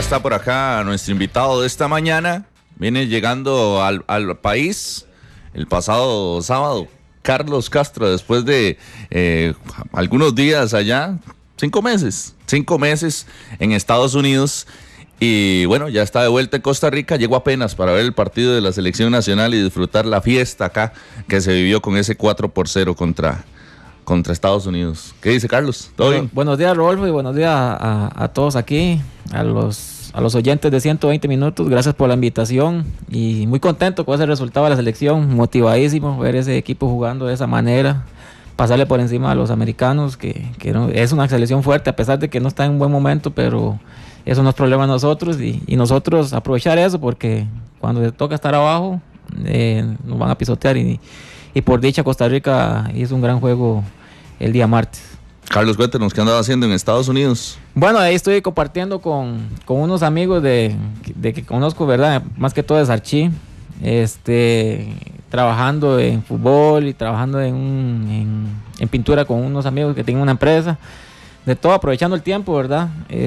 está por acá nuestro invitado de esta mañana. Viene llegando al país el pasado sábado. Carlos Castro, después de algunos días allá, 5 meses en Estados Unidos. Y bueno, ya está de vuelta en Costa Rica. Llegó apenas para ver el partido de la selección nacional y disfrutar la fiesta acá que se vivió con ese 4-0 contra Estados Unidos. ¿Qué dice Carlos? ¿Todo bien? Buenos días, Rodolfo, y buenos días a todos aquí, a los oyentes de 120 minutos. Gracias por la invitación y muy contento con ese resultado de la selección, motivadísimo ver ese equipo jugando de esa manera, pasarle por encima a los americanos, que no, es una selección fuerte a pesar de que no está en un buen momento, pero eso no es problema de nosotros y nosotros aprovechar eso, porque cuando le toca estar abajo nos van a pisotear y por dicha Costa Rica hizo un gran juego el día martes. Carlos, cuéntanos, ¿qué andaba haciendo en Estados Unidos? Bueno, ahí estoy compartiendo con unos amigos de que conozco, ¿verdad? Más que todo de Sarchí, trabajando en fútbol y trabajando en pintura con unos amigos que tienen una empresa. De todo, aprovechando el tiempo, ¿verdad?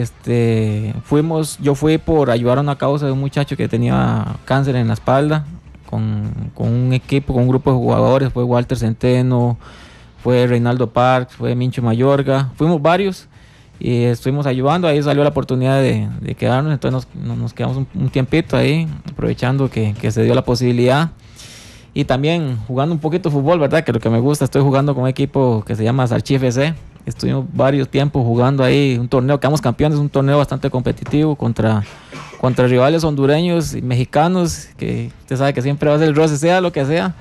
Yo fui por ayudar a una causa de un muchacho que tenía cáncer en la espalda, con un equipo, con un grupo de jugadores. Fue Walter Centeno, fue Reinaldo Parks, fue Mincho Mayorga, fuimos varios y estuvimos ayudando. Ahí salió la oportunidad de quedarnos, entonces nos quedamos un tiempito ahí, aprovechando que se dio la posibilidad. Y también jugando un poquito de fútbol, ¿verdad? Que lo que me gusta, estoy jugando con un equipo que se llama Sarchí FC. Estuvimos varios tiempos jugando ahí un torneo, quedamos campeones, un torneo bastante competitivo contra rivales hondureños y mexicanos, que usted sabe que siempre va a ser el roce, sea lo que sea.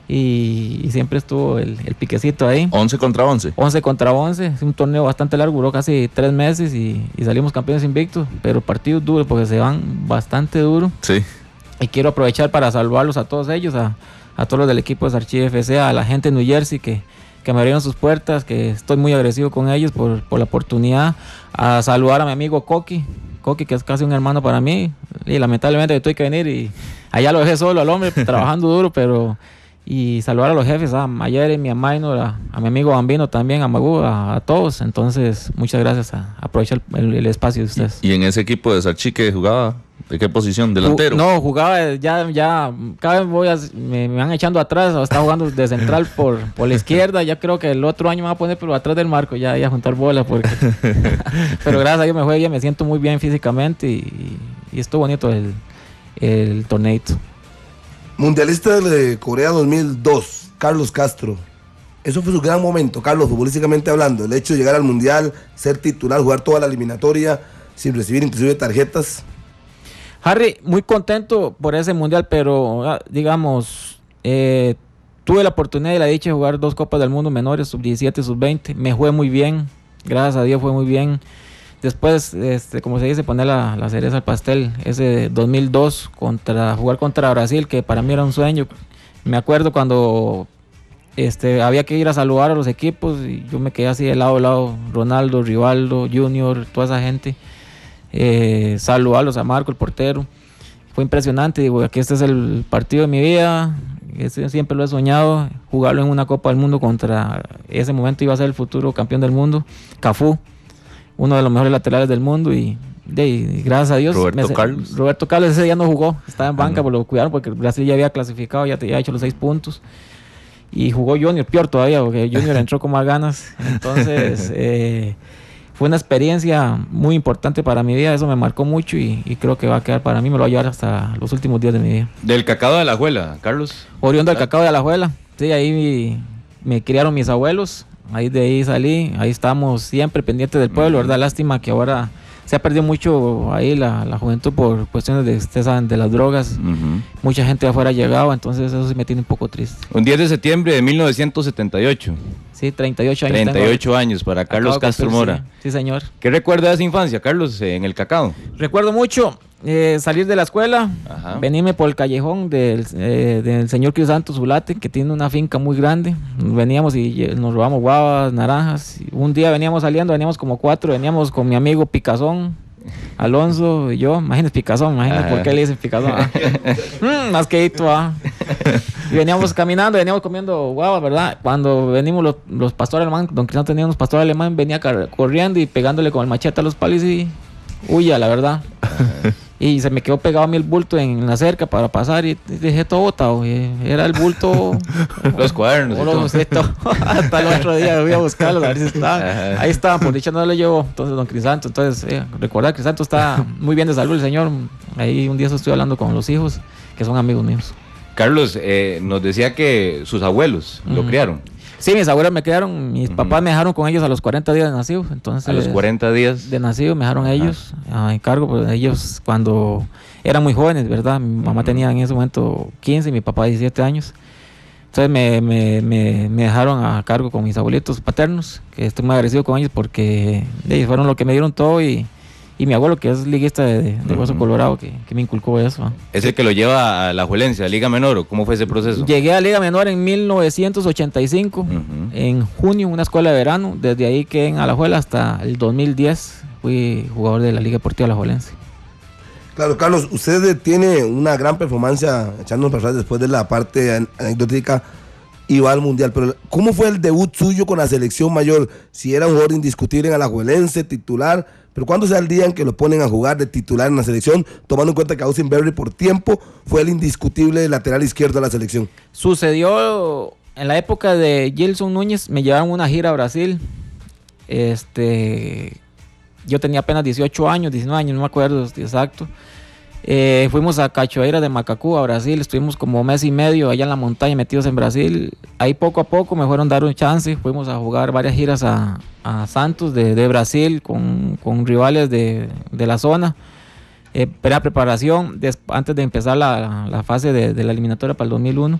Y siempre estuvo el piquecito ahí. 11 contra 11. 11 contra 11. Es un torneo bastante largo, duró casi 3 meses y salimos campeones invictos. Pero partidos duros, porque se van bastante duros. Sí. Y quiero aprovechar para saludarlos a todos ellos, a todos los del equipo de Sarchí FC, a la gente de New Jersey que me abrieron sus puertas, que estoy muy agradecido con ellos por la oportunidad. A saludar a mi amigo Coqui, que es casi un hermano para mí. Y lamentablemente tuve que venir y allá lo dejé solo al hombre, trabajando duro, pero... Y saludar a los jefes, a Jeremy, a Minor, a mi amigo Bambino también, a Magú, a todos. Entonces, muchas gracias, aprovechar el espacio de ustedes. ¿Y en ese equipo de Sarchí que jugaba? ¿De qué posición? ¿Delantero? No, jugaba ya cada vez me van echando atrás. Estaba jugando de central por la izquierda. Ya creo que el otro año me voy a poner pero atrás del marco, ya a juntar bola. Pero gracias a Dios me juega bien, me siento muy bien físicamente y estuvo bonito el torneito. Mundialista de Corea 2002, Carlos Castro. Eso fue su gran momento, Carlos, futbolísticamente hablando. El hecho de llegar al Mundial, ser titular, jugar toda la eliminatoria, sin recibir inclusive tarjetas. Harry, muy contento por ese Mundial, pero digamos, tuve la oportunidad y la dicha de jugar 2 Copas del Mundo menores, sub-17 y sub-20. Me fue muy bien, gracias a Dios fue muy bien. Después, como se dice, poner la cereza al pastel, ese 2002, jugar contra Brasil, que para mí era un sueño. Me acuerdo cuando había que ir a saludar a los equipos y yo me quedé así de lado a lado, Ronaldo, Rivaldo, Junior, toda esa gente, saludarlos a Marco, el portero. Fue impresionante, digo, aquí este es el partido de mi vida, siempre lo he soñado, jugarlo en una Copa del Mundo contra, ese momento iba a ser el futuro campeón del mundo, Cafú, uno de los mejores laterales del mundo y gracias a Dios Roberto Carlos ese día no jugó, estaba en banca, pero lo cuidaron porque Brasil ya había clasificado, ya había hecho los 6 puntos y jugó Junior, peor todavía porque Junior entró con más ganas. Entonces fue una experiencia muy importante para mi vida, eso me marcó mucho y creo que va a quedar para mí, me lo va a llevar hasta los últimos días de mi vida. Del Cacao de Alajuela, Carlos. Oriundo del Cacao de Alajuela, sí, ahí me criaron mis abuelos. Ahí de ahí salí, ahí estamos siempre pendientes del pueblo, ¿verdad? Lástima que ahora se ha perdido mucho ahí la juventud por cuestiones de las drogas. Mucha gente de afuera ha llegado, entonces eso sí me tiene un poco triste. Un 10 de septiembre de 1978. Sí, 38 años. 38 años para Carlos Castro Mora. Sí, señor. ¿Qué recuerda de esa infancia, Carlos, en el Cacao? Recuerdo mucho salir de la escuela, venirme por el callejón del señor Crisanto Zulate, que tiene una finca muy grande. Veníamos y nos robamos guavas, naranjas. Un día veníamos como 4, veníamos con mi amigo Picazón, Alonso y yo. Imagínese Picazón, por qué le dicen Picazón. Más que hito, Y veníamos caminando, veníamos comiendo guavas, ¿verdad? Cuando venimos los pastores alemán, don Crisanto tenía unos pastores alemán, venía corriendo y pegándole con el machete a los palos y huya, la verdad. Y se me quedó pegado a mí el bulto en la cerca para pasar y dejé todo botado. Era el bulto. Los cuadernos. Hasta el otro día voy a buscarlos a ver si estaban. Ahí estaban, por dicha no lo llevó. Entonces, don Crisanto, recordar que Crisanto está muy bien de salud, el señor. Ahí un día estoy hablando con los hijos, que son amigos míos. Carlos, nos decía que sus abuelos lo criaron. Sí, mis abuelos me criaron, mis papás me dejaron con ellos a los 40 días de nacido. Entonces, a los 40 días de nacido me dejaron ellos en cargo, pues ellos cuando eran muy jóvenes, ¿verdad? Mi mamá tenía en ese momento 15 y mi papá 17 años. Entonces me dejaron a cargo con mis abuelitos paternos, que estoy muy agradecido con ellos porque ellos fueron los que me dieron todo y mi abuelo, que es liguista de Hueso Colorado, que me inculcó eso. ¿Es el que lo lleva a la Juelense, a Liga Menor, o cómo fue ese proceso? Llegué a Liga Menor en 1985, en junio, una escuela de verano. Desde ahí quedé en Alajuela hasta el 2010. Fui jugador de la Liga Deportiva Alajuelense. Claro, Carlos, usted tiene una gran performance echándonos para atrás después de la parte anecdótica y va al Mundial, pero ¿cómo fue el debut suyo con la selección mayor? Si era un jugador indiscutible en Alajuelense, titular, pero ¿cuándo sea el día en que lo ponen a jugar de titular en la selección, tomando en cuenta que Austin Berry por tiempo fue el indiscutible lateral izquierdo de la selección? Sucedió en la época de Gilson Núñez, me llevaron una gira a Brasil. Yo tenía apenas 18 años, 19 años, no me acuerdo exacto. Fuimos a Cachoeira de Macacú, a Brasil. Estuvimos como mes y medio allá en la montaña metidos en Brasil. Ahí poco a poco me fueron a dar un chance. Fuimos a jugar varias giras a Santos de Brasil con rivales de la zona. Preparación antes de empezar la fase de la eliminatoria para el 2001.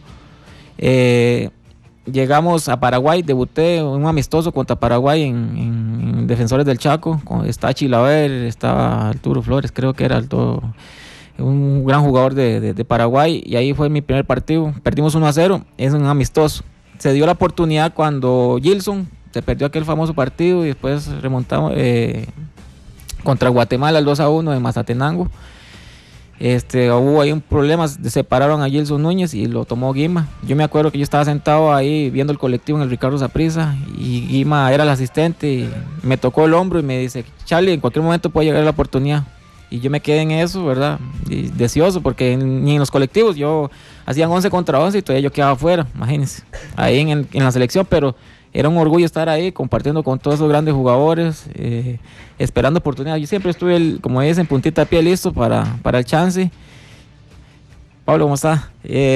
Llegamos a Paraguay, debuté un amistoso contra Paraguay en Defensores del Chaco. Estaba Chilaver, estaba Arturo Flores, creo que era un gran jugador de Paraguay, y ahí fue mi primer partido. Perdimos 1-0, es un amistoso. Se dio la oportunidad cuando Gilson se perdió aquel famoso partido y después remontamos contra Guatemala el 2-1 en Mazatenango. Hubo ahí un problema, separaron a Gilson Núñez y lo tomó Guima. Yo me acuerdo que yo estaba sentado ahí viendo el colectivo en el Ricardo Saprissa y Guima era el asistente y me tocó el hombro y me dice: Charlie, en cualquier momento puede llegar la oportunidad. Y yo me quedé en eso, ¿verdad? Y deseoso, porque ni en los colectivos yo hacían 11 contra 11 y todavía yo quedaba afuera, imagínense, ahí en la selección, pero era un orgullo estar ahí compartiendo con todos esos grandes jugadores, esperando oportunidades. Yo siempre estuve, como dicen, puntita de pie listo para el chance. Pablo, ¿cómo está?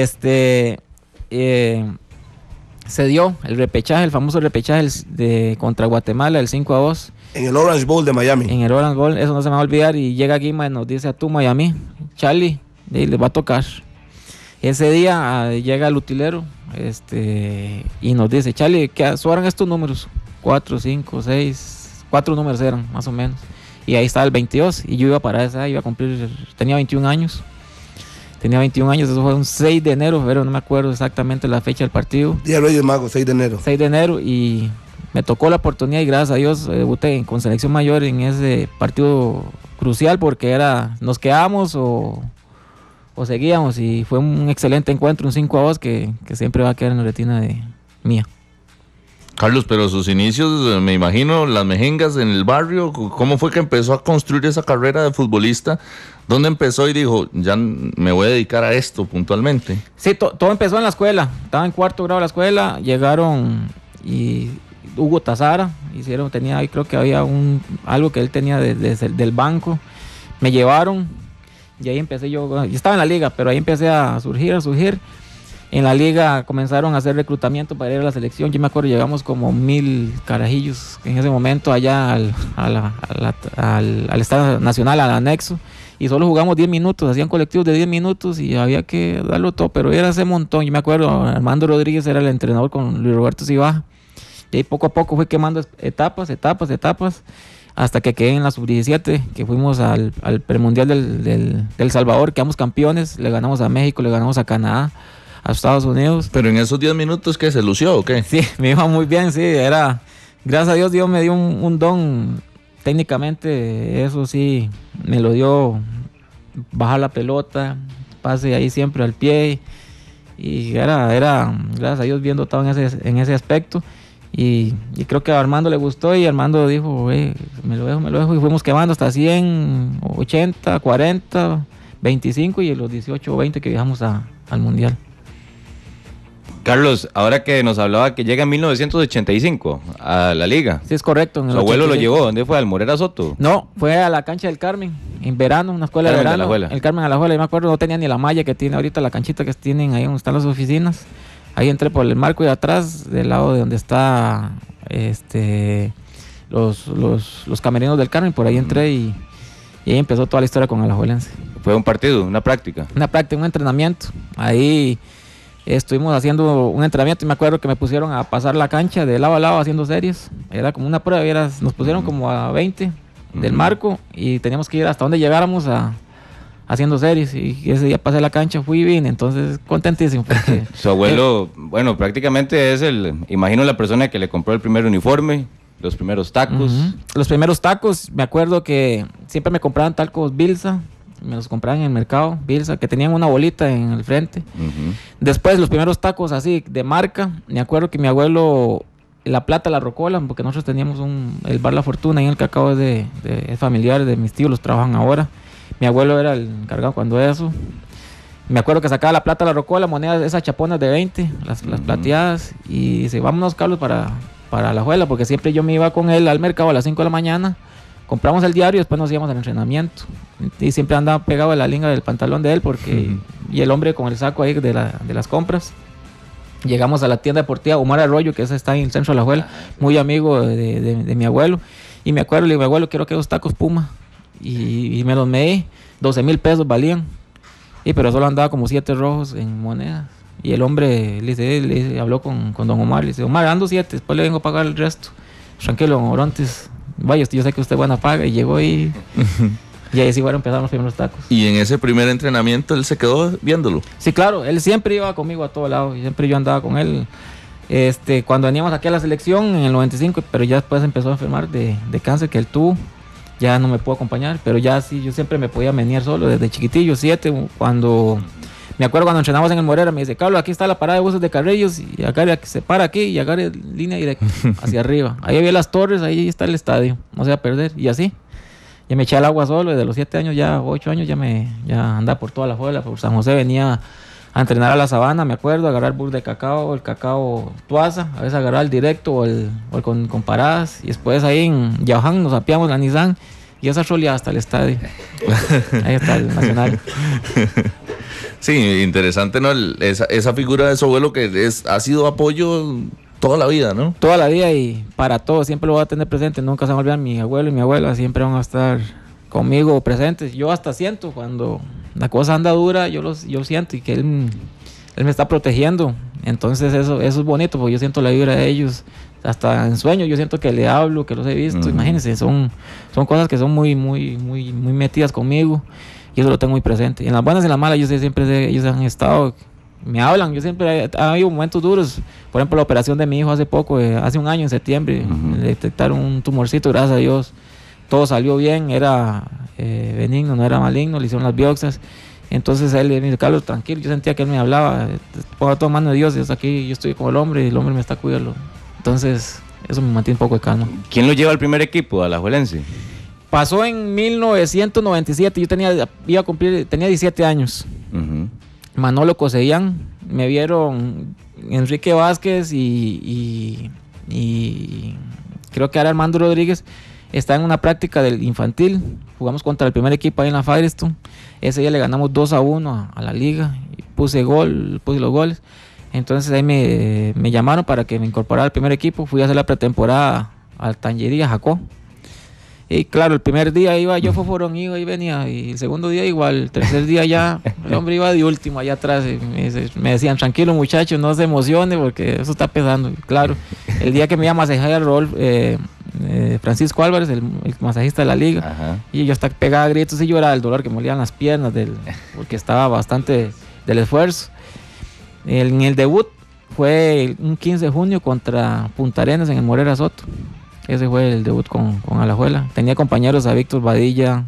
Se dio el repechaje, el famoso repechaje contra Guatemala, el 5-2. En el Orange Bowl de Miami. En el Orange Bowl, eso no se me va a olvidar. Y llega Guima y nos dice a tú, Miami, Charlie, les va a tocar. Ese día llega el utilero y nos dice: Charlie, ¿qué eran estos números? 4, 5, 6, 4 números eran, más o menos. Y ahí estaba el 22. Y yo iba para esa, iba a cumplir, tenía 21 años. Eso fue un 6 de enero, pero no me acuerdo exactamente la fecha del partido. Día de Reyes Magos, 6 de enero. 6 de enero, y me tocó la oportunidad y gracias a Dios debuté con selección mayor en ese partido crucial, porque nos quedamos o seguíamos, y fue un excelente encuentro, un 5-2 que siempre va a quedar en la retina mía. Carlos, pero sus inicios, me imagino, las mejengas en el barrio, ¿cómo fue que empezó a construir esa carrera de futbolista? ¿Dónde empezó y dijo, ya me voy a dedicar a esto puntualmente? Sí, todo empezó en la escuela. Estaba en 4º grado de la escuela, llegaron y Hugo Tazara, tenía ahí, creo que había algo que él tenía del banco, me llevaron y ahí empecé yo estaba en la liga, pero ahí empecé a surgir. En la liga comenzaron a hacer reclutamiento para ir a la selección. Yo me acuerdo, llegamos como 1000 carajillos en ese momento allá al Estadio Nacional, al anexo, y solo jugamos 10 minutos, hacían colectivos de 10 minutos y había que darlo todo, pero era ese montón. Yo me acuerdo, Armando Rodríguez era el entrenador con Luis Roberto Cibaja, y ahí poco a poco fue quemando etapas, hasta que quedé en la sub-17, que fuimos al premundial del Salvador, quedamos campeones, le ganamos a México, le ganamos a Canadá, a Estados Unidos. Pero en esos 10 minutos, ¿qué? ¿Se lució o qué? Sí, me iba muy bien, sí, gracias a Dios me dio un don técnicamente, eso sí, me lo dio, bajar la pelota, pase ahí siempre al pie, y era gracias a Dios bien dotado en ese aspecto, Y creo que a Armando le gustó y Armando dijo, me lo dejo. Y fuimos quemando hasta 100, 80, 40, 25 y los 18 o 20 que viajamos al Mundial. Carlos, ahora que nos hablaba que llega en 1985 a la liga. Sí, es correcto. Su abuelo lo llevó, ¿dónde fue? ¿Al Morera Soto? No, fue a la cancha del Carmen, en verano, una escuela de verano. El Carmen Alajuela, yo me acuerdo, no tenía ni la malla que tiene ahorita, la canchita que tienen ahí donde están las oficinas. Ahí entré por el marco de atrás, del lado de donde está los camerinos del Carmen, por ahí entré y ahí empezó toda la historia con Alajuelense. ¿Fue un partido, una práctica? Una práctica, un entrenamiento. Ahí estuvimos haciendo un entrenamiento y me acuerdo que me pusieron a pasar la cancha de lado a lado haciendo series. Era como una prueba, nos pusieron como a 20 del marco y teníamos que ir hasta donde llegáramos haciendo series. Y ese día pasé la cancha, fui bien, entonces contentísimo. Porque, su abuelo, bueno, prácticamente es imagino la persona que le compró el primer uniforme, los primeros tacos. Los primeros tacos, me acuerdo que siempre me compraban tacos Bilsa. Me los compraban en el mercado, Bilsa, que tenían una bolita en el frente. Después los primeros tacos así de marca, me acuerdo que mi abuelo, La Plata, La Rocola, porque nosotros teníamos el bar La Fortuna ahí en el Cacao, es familiar de mis tíos, los trabajan ahora. Mi abuelo era el encargado cuando eso. Me acuerdo que sacaba La Plata, La Rocola, monedas, esas chaponas de 20, las plateadas, y dice, vámonos, Carlos, para la Juela, porque siempre yo me iba con él al mercado a las 5 de la mañana. Compramos el diario y después nos íbamos al entrenamiento. Y siempre andaba pegado a la linga del pantalón de él porque y el hombre con el saco ahí de las compras. Llegamos a la tienda deportiva Omar Arroyo, que esa está en el centro de La Juela, muy amigo de mi abuelo. Y me acuerdo, le digo, mi abuelo, quiero que esos tacos Puma. Y me los medí, 12,000 pesos valían. Pero solo andaba como 7 rojos en monedas. Y el hombre le habló con don Omar, le dice, Omar, ando 7, después le vengo a pagar el resto. Tranquilo, Orontes. Vaya, yo sé que usted buena paga, y llegó y ahí sí empezaron los primeros tacos. ¿Y en ese primer entrenamiento él se quedó viéndolo? Sí, claro, él siempre iba conmigo a todo lado y siempre yo andaba con él. Cuando veníamos aquí a la selección en el 95, pero ya después empezó a enfermar de cáncer que él tuvo, ya no me pudo acompañar, pero ya sí, yo siempre me podía venir solo desde chiquitillo, 7, me acuerdo cuando entrenamos en el Morera, me dice, Carlos, aquí está la parada de buses de Carrillos, y agarre, se para aquí y agarre línea directa hacia arriba. Ahí había las torres, ahí está el estadio, no se va a perder. Y así, ya me eché al agua solo, desde los 7 años, ya 8 años, ya andaba por toda la Juela, por San José, venía a entrenar a la Sabana, me acuerdo, a agarrar el bus de cacao, el cacao Tuaza, a veces agarrar el directo o el con paradas, y después ahí en Yaoján nos apiamos la Nissan, y esa troleada hasta el estadio. Ahí está el Nacional. Sí, interesante, ¿no? Esa figura de su abuelo que ha sido apoyo toda la vida, ¿no? Toda la vida y para todo, siempre lo voy a tener presente, nunca se me olvidan mi abuelo y mi abuela, siempre van a estar conmigo presentes. Yo hasta siento cuando la cosa anda dura, yo siento y que él me está protegiendo. Entonces eso es bonito, porque yo siento la vibra de ellos. Hasta en sueños yo siento que le hablo, que los he visto. Imagínense, son cosas que son muy, muy, muy, muy metidas conmigo. Y eso lo tengo muy presente. En las buenas y en las malas, ellos han estado, me hablan. Yo siempre, ha habido momentos duros. Por ejemplo, la operación de mi hijo hace poco, hace un año, en septiembre, le detectaron un tumorcito, gracias a Dios. Todo salió bien, era benigno, no era maligno, le hicieron las biopsias. Entonces él me dice, Carlos, tranquilo, yo sentía que él me hablaba, ponga todo en manos de Dios, yo estoy con el hombre y el hombre me está cuidando. Entonces, eso me mantiene un poco de calma. ¿Quién lo lleva al primer equipo, a la Alajuelense? Pasó en 1997, yo tenía 17 años. Manolo Cosellán, me vieron Enrique Vázquez y creo que ahora Armando Rodríguez está en una práctica del infantil. Jugamos contra el primer equipo ahí en la Firestone. Ese día le ganamos 2-1 a la liga. Puse los goles. Entonces ahí me llamaron para que me incorporara al primer equipo. Fui a hacer la pretemporada al Tangería, Jacó. Y claro, el primer día iba yo foforón, iba y venía. Y el segundo día igual. El tercer día ya el hombre iba de último allá atrás. Y me decían, tranquilo muchacho, no se emocione porque eso está pesando. Y claro, el día que me iba a masajear Francisco Álvarez, el masajista de la liga. Ajá. Y yo hasta pegaba a gritos y lloraba el dolor que me olían las piernas porque estaba bastante del esfuerzo. En el debut fue un 15 de junio contra Punta Arenas en el Morera Soto. Ese fue el debut con Alajuela. Tenía compañeros a Víctor Badilla,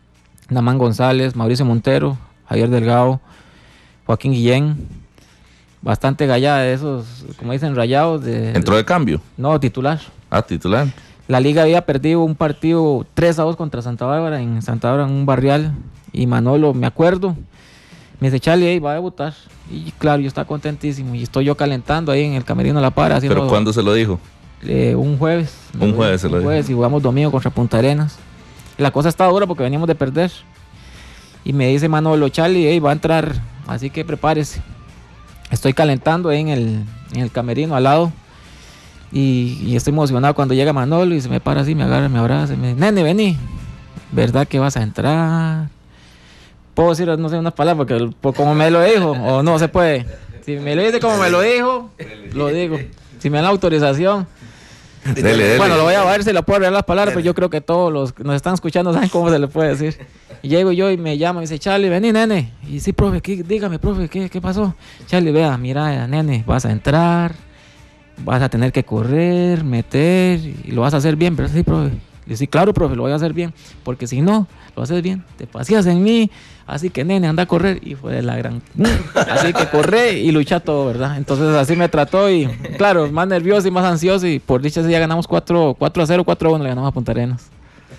Namán González, Mauricio Montero, Javier Delgado, Joaquín Guillén. bastante gallada de esos, como dicen, rayados. ¿Entró de cambio? No, titular. Ah, titular. La liga había perdido un partido 3-2 contra Santa Bárbara, en un barrial. Y Manolo, me acuerdo, me dice, Charlie, ahí va a debutar. Y claro, yo estaba contentísimo. Y estoy yo calentando ahí en el camerino La Para. ¿Pero cuándo se lo dijo? Un jueves. Un jueves se lo dijo. Y jugamos domingo contra Punta Arenas. La cosa estaba dura porque veníamos de perder. Y me dice Manolo, Charlie, hey, va a entrar, así que prepárese. Estoy calentando ahí en el camerino al lado. Y estoy emocionado cuando llega Manolo y se me para así, me agarra, me abraza y me dice, nene, vení. ¿Verdad que vas a entrar? Puedo decir, no sé, unas palabras, porque como me lo dijo, o no se puede. Si me lo dice como me lo dijo, lo digo. Si me dan la autorización. Dele. Bueno, lo voy a ver si le puedo regalar las palabras, pero yo creo que todos los que nos están escuchando saben cómo se le puede decir. Y llego yo y me llama y dice, Charlie, vení, nene. Y sí, profe, dígame, profe, ¿qué pasó? Charlie, vea, mira, nene, vas a entrar, vas a tener que correr, meter, y lo vas a hacer bien, ¿verdad? Sí, profe. Le dije, sí, claro, profe, lo voy a hacer bien, porque si no, lo haces bien, te paseas en mí, así que, nene, anda a correr. Y fue la gran... Así que corré y luché todo, ¿verdad? Entonces así me trató y, claro, más nervioso y más ansioso, y por dicha ese día ganamos 4-0, 4-1, le ganamos a Punta Arenas.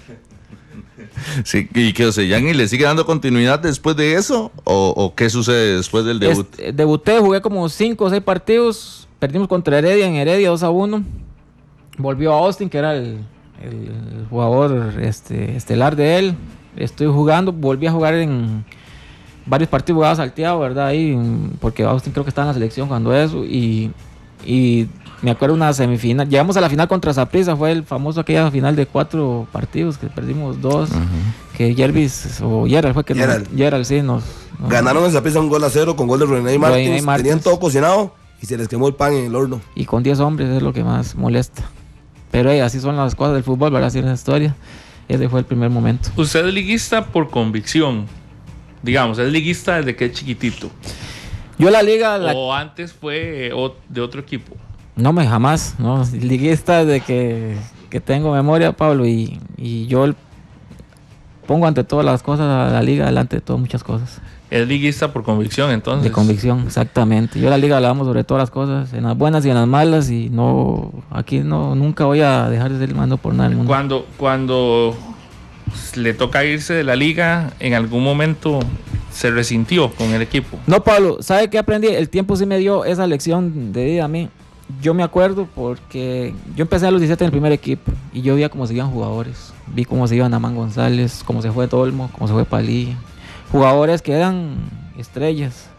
Sí, ¿y que Oceani le sigue dando continuidad después de eso? ¿O qué sucede después del debut? Debuté, jugué como 5 o 6 partidos, perdimos contra Heredia, en Heredia 2-1. Volvió a Austin, que era el jugador estelar de él. Estoy jugando, volví a jugar en varios partidos, jugaba salteado, ¿verdad? Ahí, porque Austin creo que estaba en la selección cuando eso. Y me acuerdo una semifinal, llegamos a la final contra Saprissa, fue el famoso aquella final de 4 partidos que perdimos 2, que Jervis o Gerald fue que Gerald sí nos ganaron en Saprissa 1-0 con gol de René Martins. Tenían todo cocinado y se les quemó el pan en el horno. Y con 10 hombres es lo que más molesta. Pero así son las cosas del fútbol, ¿verdad? Así es la historia. Ese fue el primer momento. Usted es liguista por convicción. Digamos, es liguista desde que es chiquitito. Yo la liga... ¿O antes fue de otro equipo? No, jamás. No, liguista desde que tengo memoria, Pablo. Y yo pongo ante todas las cosas a la liga, delante de todas muchas cosas. Es liguista por convicción, entonces. De convicción, exactamente. Yo la liga la amo sobre todas las cosas, en las buenas y en las malas, y aquí nunca voy a dejar de ser mando por nada del mundo. Cuando le toca irse de la liga, ¿en algún momento se resintió con el equipo? No, Pablo, ¿sabe qué aprendí? El tiempo sí me dio esa lección de vida a mí. Yo me acuerdo porque yo empecé a los 17 en el primer equipo y yo veía cómo se iban jugadores. Vi cómo se iban Amán González, cómo se fue Dolmo, cómo se fue Palí. Jugadores que eran estrellas.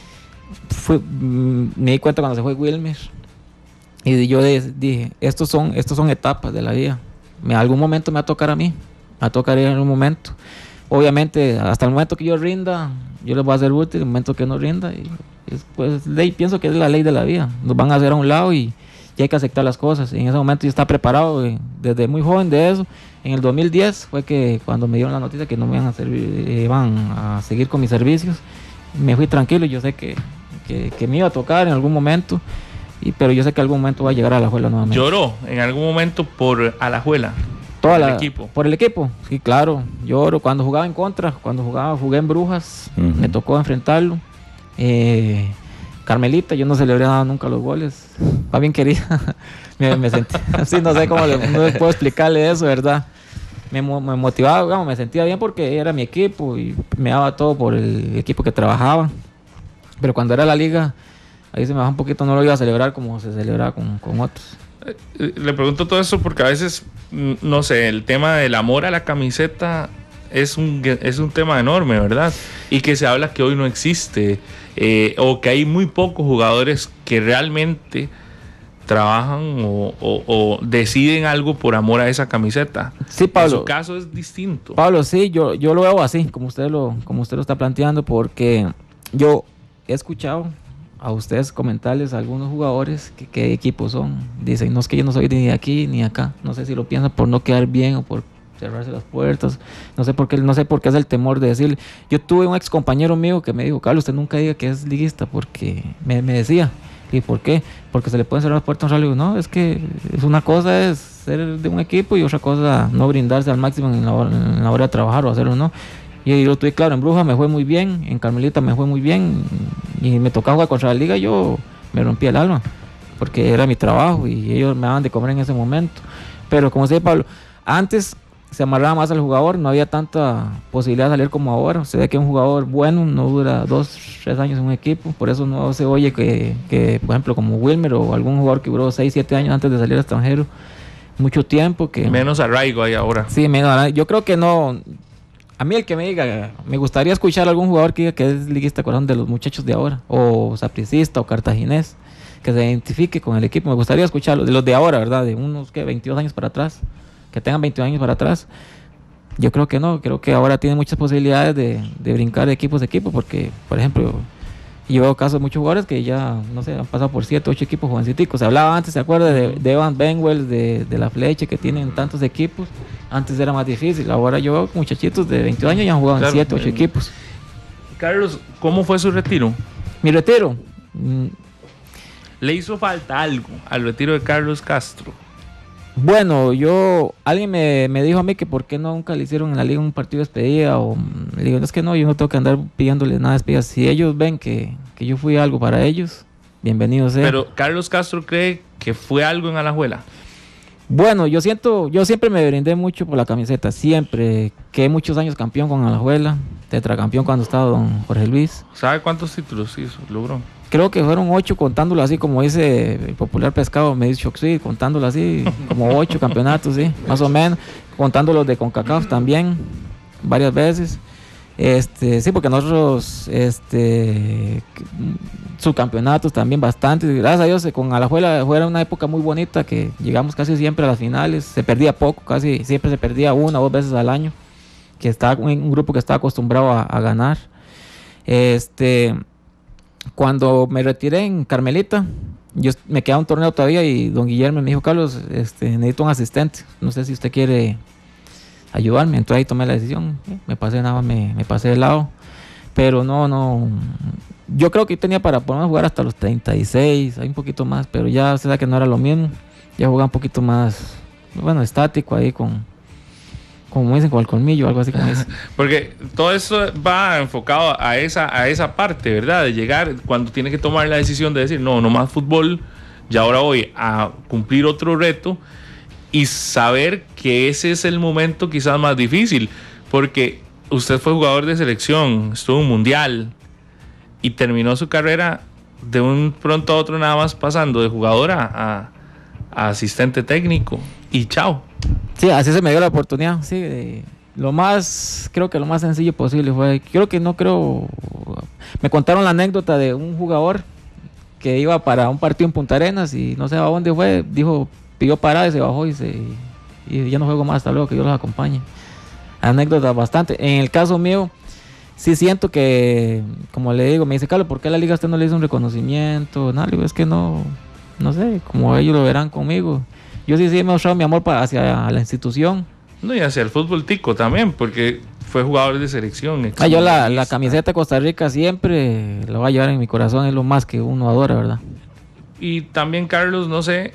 Me di cuenta cuando se fue Wilmer y yo dije, estos son etapas de la vida. Algún momento me va a tocar a mí, me va a tocar en algún momento. Obviamente, hasta el momento que yo rinda, yo les voy a hacer útil. El momento que no rinda, pienso que es la ley de la vida. Nos van a hacer a un lado y hay que aceptar las cosas. Y en ese momento yo estaba preparado desde muy joven de eso. En el 2010 fue que cuando me dieron la noticia que no me iban a seguir con mis servicios, me fui tranquilo. Yo sé que me iba a tocar en algún momento, pero yo sé que en algún momento va a llegar a Alajuela nuevamente. ¿Lloró en algún momento por Alajuela? Equipo. ¿Por el equipo? Sí, claro. Lloro cuando jugaba en contra, jugué en Brujas, me tocó enfrentarlo. Carmelita, yo no celebré nada nunca los goles. Va bien querida. me sentí así, no sé cómo no puedo explicarle eso, ¿verdad? Me motivaba, digamos, me sentía bien porque era mi equipo y me daba todo por el equipo que trabajaba. Pero cuando era la liga, ahí se me bajaba un poquito, no lo iba a celebrar como se celebraba con otros. Le pregunto todo eso porque a veces, no sé, el tema del amor a la camiseta es un tema enorme, ¿verdad? Y que se habla que hoy no existe, o que hay muy pocos jugadores que realmente trabajan o deciden algo por amor a esa camiseta. Sí, Pablo. En su caso es distinto. Pablo, sí, yo lo veo así, como usted lo está planteando, porque yo he escuchado a ustedes comentarles a algunos jugadores que qué equipos son. Dicen, no, es que yo no soy ni de aquí ni de acá. No sé si lo piensan por no quedar bien o por cerrarse las puertas. No sé por qué es el temor de decir. Yo tuve un ex compañero mío que me dijo, Carlos, usted nunca diga que es liguista, porque me decía. ¿Y por qué? Porque se le pueden cerrar las puertas a un rally. No, es que una cosa es ser de un equipo y otra cosa no brindarse al máximo en la hora de trabajar o hacerlo, ¿no? Y yo tuve claro, en Bruja me fue muy bien, en Carmelita me fue muy bien, y me tocaba jugar contra la liga, yo me rompía el alma, porque era mi trabajo y ellos me daban de comer en ese momento. Pero como dice Pablo, antes se amarraba más al jugador, no había tanta posibilidad de salir como ahora. Se ve que un jugador bueno no dura 2, 3 años en un equipo, por eso no se oye que por ejemplo, como Wilmer o algún jugador que duró 6, 7 años antes de salir al extranjero, mucho tiempo. Que menos arraigo hay ahora. Sí, menos arraigo. Yo creo que no. A mí el que me diga, me gustaría escuchar a algún jugador que diga que es liguista corazón de los muchachos de ahora, o sapricista o cartaginés, que se identifique con el equipo. Me gustaría escucharlo, de los de ahora, ¿verdad? De unos 22 años para atrás, que tengan 22 años para atrás. Yo creo que no, creo que ahora tiene muchas posibilidades de brincar de equipos a equipo, porque, por ejemplo, yo veo casos de muchos jugadores que ya, no sé, han pasado por 7, 8 equipos jovencitos. Se hablaba antes, ¿se acuerda? De Evan Benwell, de La Flecha, que tienen tantos equipos. Antes era más difícil, ahora yo veo muchachitos de 22 años y han jugado en 7, 8 equipos. Carlos, ¿cómo fue su retiro? Mi retiro. ¿Le hizo falta algo al retiro de Carlos Castro? Bueno, alguien me dijo a mí que por qué nunca le hicieron en la liga un partido de despedida, o le digo, es que no, yo no tengo que andar pidiéndole nada de despedida. Si ellos ven que yo fui algo para ellos, bienvenido sea. Pero Carlos Castro cree que fue algo en Alajuela. Bueno, yo siempre me brindé mucho por la camiseta, siempre, quedé muchos años campeón con Alajuela, tetracampeón cuando estaba don Jorge Luis. ¿Sabe cuántos títulos hizo, logró? Creo que fueron 8, contándolo así, como dice el popular pescado, me dice Choxi, contándolo así, como 8 campeonatos, sí, más o menos, contando los de CONCACAF también, varias veces. Sí, porque nosotros, subcampeonatos también bastantes, gracias a Dios, con Alajuela fue una época muy bonita, que llegamos casi siempre a las finales, se perdía poco, casi siempre se perdía 1 o 2 veces al año, que estaba un grupo que estaba acostumbrado a ganar. Cuando me retiré en Carmelita, yo me quedaba un torneo todavía y don Guillermo me dijo, Carlos, necesito un asistente, no sé si usted quiere ayudarme. Entonces ahí tomé la decisión, me pasé de lado, pero no, yo creo que tenía para poder jugar hasta los 36, hay un poquito más, pero ya se sabe que no era lo mismo, ya jugaba un poquito más, bueno, estático ahí como dicen, con el colmillo, algo así como dicen. Porque todo eso va enfocado a esa parte, ¿verdad? De llegar cuando tiene que tomar la decisión de decir, no más fútbol, ya ahora voy a cumplir otro reto, y saber que ese es el momento quizás más difícil, porque usted fue jugador de selección, estuvo en un mundial y terminó su carrera de un pronto a otro, nada más pasando de jugador a asistente técnico y chao. Sí, así se me dio la oportunidad, sí, creo que lo más sencillo posible fue, me contaron la anécdota de un jugador que iba para un partido en Punta Arenas y no sé a dónde fue, pidió parada y se bajó y ya no juego más, hasta luego, que Dios los acompañe. Anécdota bastante. En el caso mío, sí siento que, como le digo, me dice, Carlos, ¿por qué a la liga usted no le hizo un reconocimiento? No, le digo, es que no sé, como ellos lo verán conmigo. Yo sí me he mostrado mi amor hacia la institución. No, y hacia el fútbol tico también, porque fue jugador de selección. Yo la camiseta de Costa Rica siempre la voy a llevar en mi corazón, es lo más que uno adora, ¿verdad? Y también, Carlos, no sé,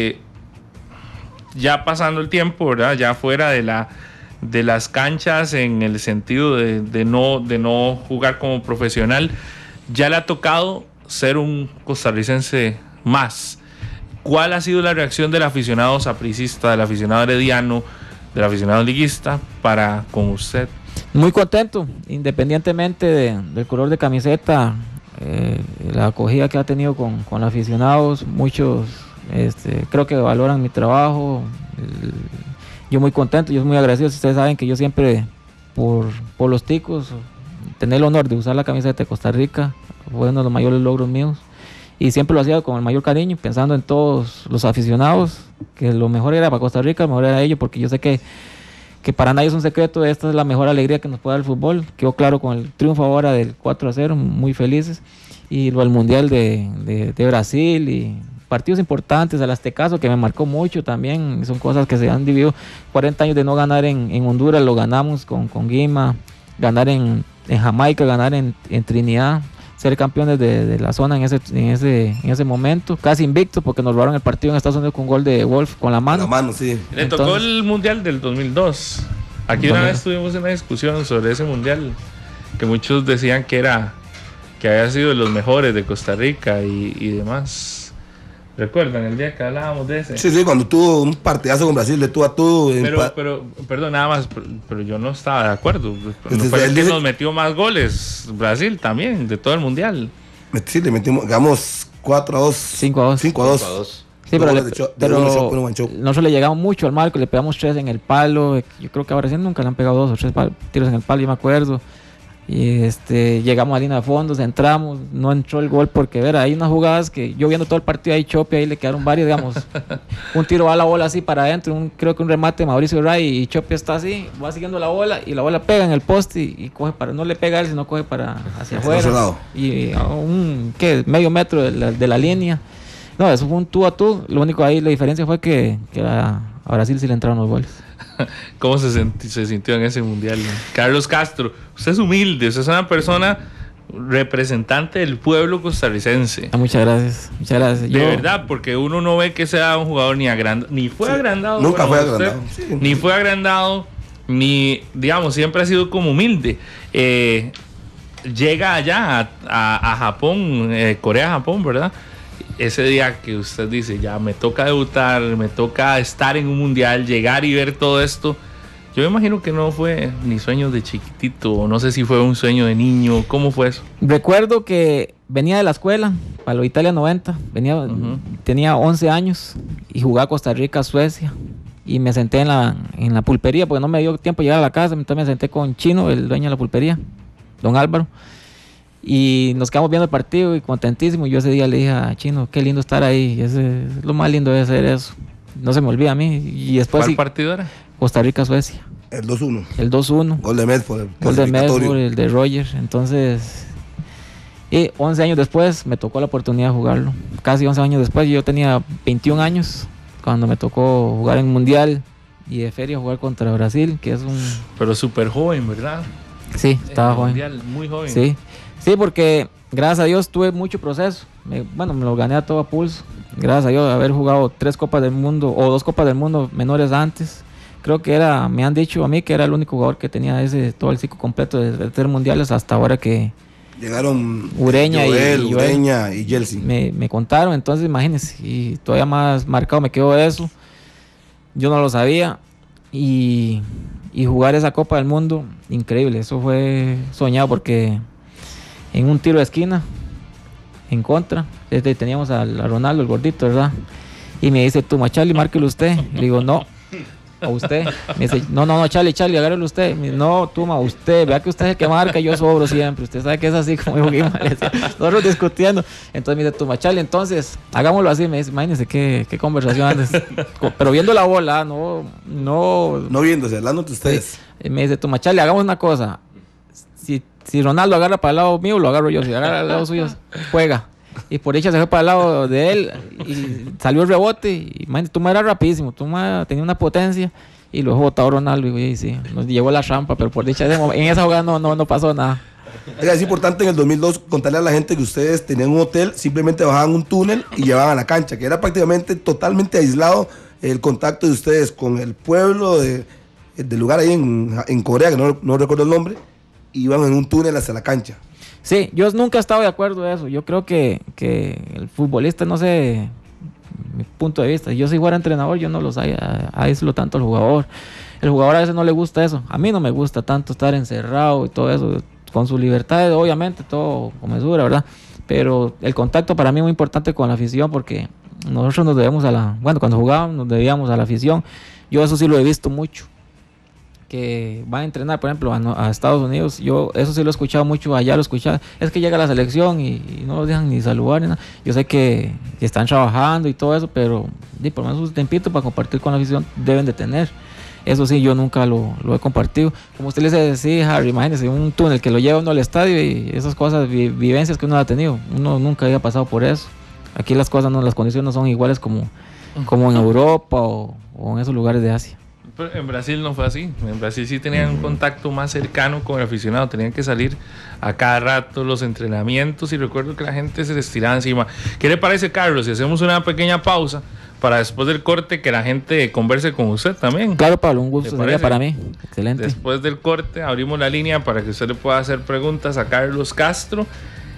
ya pasando el tiempo, ¿verdad? Ya fuera de las canchas, en el sentido de no jugar como profesional, ya le ha tocado ser un costarricense más. ¿Cuál ha sido la reacción del aficionado sapricista, del aficionado herediano, del aficionado liguista para con usted? Muy contento, independientemente del color de camiseta, la acogida que ha tenido con los aficionados. Muchos creo que valoran mi trabajo. Yo muy contento, yo muy agradecido. Ustedes saben que yo siempre, por los ticos, tener el honor de usar la camiseta de Costa Rica fue uno de los mayores logros míos. Y siempre lo hacía con el mayor cariño, pensando en todos los aficionados, que lo mejor era para Costa Rica, lo mejor era ellos, porque yo sé que para nadie es un secreto, esta es la mejor alegría que nos puede dar el fútbol. Quedó claro con el triunfo ahora del 4-0, muy felices. Y lo del Mundial de Brasil y partidos importantes, el Aztecaso, que me marcó mucho también. Son cosas que se han vivido. 40 años de no ganar en Honduras, lo ganamos con Guima, ganar en Jamaica, ganar en Trinidad, ser campeones de la zona en ese momento, casi invictos, porque nos robaron el partido en Estados Unidos con un gol de Wolf con la mano. Sí. Le tocó el Mundial del 2002. Aquí una vez tuvimos una discusión sobre ese Mundial, que muchos decían que era que había sido de los mejores de Costa Rica y demás. ¿Recuerdan el día que hablábamos de ese? Sí, cuando tuvo un partidazo con Brasil de tú a tú. Pero, perdón, nada más, pero yo no estaba de acuerdo. Entonces, Fue el que nos metió más goles, Brasil también, de todo el mundial. Sí, le metimos, digamos, 4-2. 5-2. 5-2. Sí, pero nosotros le llegamos mucho al marco, le pegamos 3 en el palo. Yo creo que a Brasil nunca le han pegado 2 o 3 tiros en el palo, yo me acuerdo. Y llegamos a línea de fondos, entramos, no entró el gol porque hay unas jugadas que yo viendo todo el partido ahí, Chope, ahí le quedaron varios, digamos, un tiro va a la bola así para adentro, creo que un remate de Mauricio Ray y Chope está así, va siguiendo la bola y la bola pega en el poste y coge para, no le pega a él, sino coge para hacia afuera y a medio metro de la línea. No, eso fue un tú a tú, lo único ahí, la diferencia fue que a Brasil sí le entraron los goles. ¿Cómo se sintió en ese mundial? Carlos Castro, usted es humilde, usted es una persona representante del pueblo costarricense. Muchas gracias, muchas gracias. De verdad, porque uno no ve que sea un jugador ni fue agrandado. Nunca fue agrandado. Ni fue agrandado, ni, digamos, siempre ha sido como humilde. Llega allá a Japón, Corea-Japón, ¿verdad? Ese día que usted dice, ya me toca debutar, me toca estar en un mundial, llegar y ver todo esto, yo me imagino que no fue ni sueño de chiquitito, o no sé si fue un sueño de niño, ¿cómo fue eso? Recuerdo que venía de la escuela, para lo Italia 90, tenía 11 años y jugaba Costa Rica, Suecia, y me senté en la pulpería, porque no me dio tiempo de llegar a la casa, entonces me senté con Chino, el dueño de la pulpería, don Álvaro. Y nos quedamos viendo el partido y contentísimo. Yo ese día le dije a Chino, qué lindo estar ahí. Es lo más lindo de hacer eso. No se me olvida a mí. Y después, ¿cuál partido era? Costa Rica-Suecia. El 2-1. El 2-1. Gol de Medford. Gol de Medford, el de Roger. Entonces, y 11 años después me tocó la oportunidad de jugarlo. Casi 11 años después, yo tenía 21 años cuando me tocó jugar en Mundial y de feria jugar contra Brasil, que es un... Pero súper joven, ¿verdad? Sí, estaba joven. Mundial, muy joven. Sí, porque gracias a Dios tuve mucho proceso. Me lo gané a todo a pulso. Gracias a Dios haber jugado 3 Copas del Mundo o 2 Copas del Mundo menores antes. Creo que me han dicho a mí que era el único jugador que tenía todo el ciclo completo de 3 mundiales hasta ahora que llegaron Ureña y Chelsea. Me contaron, entonces imagínense, y todavía más marcado me quedó eso. Yo no lo sabía y jugar esa Copa del Mundo, increíble. Eso fue soñado porque en un tiro de esquina, en contra, teníamos a Ronaldo, el gordito, ¿verdad? Y me dice, Tuma, Charlie, márquelo usted. Y le digo, no, a usted. Me dice, no, Charlie, agárrelo usted. Me dice, no, Tuma, usted, vea que usted es el que marca, yo sobro siempre. Usted sabe que es así, como dijo Guimar. Nosotros discutiendo. Entonces me dice, Tuma, Charlie, entonces, hagámoslo así. Me dice, imagínese qué conversación antes. Pero viendo la bola, no viéndose, hablando de ustedes. Me dice, Tuma, Charlie, hagamos una cosa. Si Ronaldo agarra para el lado mío, lo agarro yo. Si agarra al lado suyo, juega. Y por dicha se fue para el lado de él y salió el rebote. Y imagínate, Tuma era rapidísimo. Tuma tenía una potencia y lo dejó botado Ronaldo. Y sí, nos llevó la rampa, pero por dicha en esa jugada no pasó nada. Es importante en el 2002 contarle a la gente que ustedes tenían un hotel, simplemente bajaban un túnel y llevaban a la cancha, que era prácticamente totalmente aislado el contacto de ustedes con el pueblo del lugar ahí en Corea, que no recuerdo el nombre. Iban en un túnel hacia la cancha. Sí, yo nunca he estado de acuerdo de eso. Yo creo que el futbolista, no sé, mi punto de vista, yo si fuera entrenador, yo no los aíslo tanto al jugador. El jugador a veces no le gusta eso. A mí no me gusta tanto estar encerrado y todo eso, con su libertad, obviamente, todo con mesura, ¿verdad? Pero el contacto para mí es muy importante con la afición porque nosotros nos debemos cuando jugábamos nos debíamos a la afición. Yo eso sí lo he visto mucho. Que van a entrenar, por ejemplo, a Estados Unidos. Yo eso sí lo he escuchado mucho, allá lo he escuchado. Es que llega la selección y no los dejan ni saludar ni nada. Yo sé que están trabajando y todo eso, pero por lo menos un tempito para compartir con la afición deben de tener. Eso sí, yo nunca lo he compartido. Como usted le dice, sí, Harry, imagínese un túnel que lo lleva uno al estadio y esas cosas, vivencias que uno ha tenido. Uno nunca había pasado por eso. Aquí las condiciones no son iguales como en Europa o en esos lugares de Asia. Pero en Brasil no fue así. En Brasil sí tenían un contacto más cercano con el aficionado. Tenían que salir a cada rato los entrenamientos y recuerdo que la gente se les estiraba encima. ¿Qué le parece, Carlos, si hacemos una pequeña pausa para después del corte que la gente converse con usted también? Claro, Pablo, un gusto sería para mí. Excelente. Después del corte abrimos la línea para que usted le pueda hacer preguntas a Carlos Castro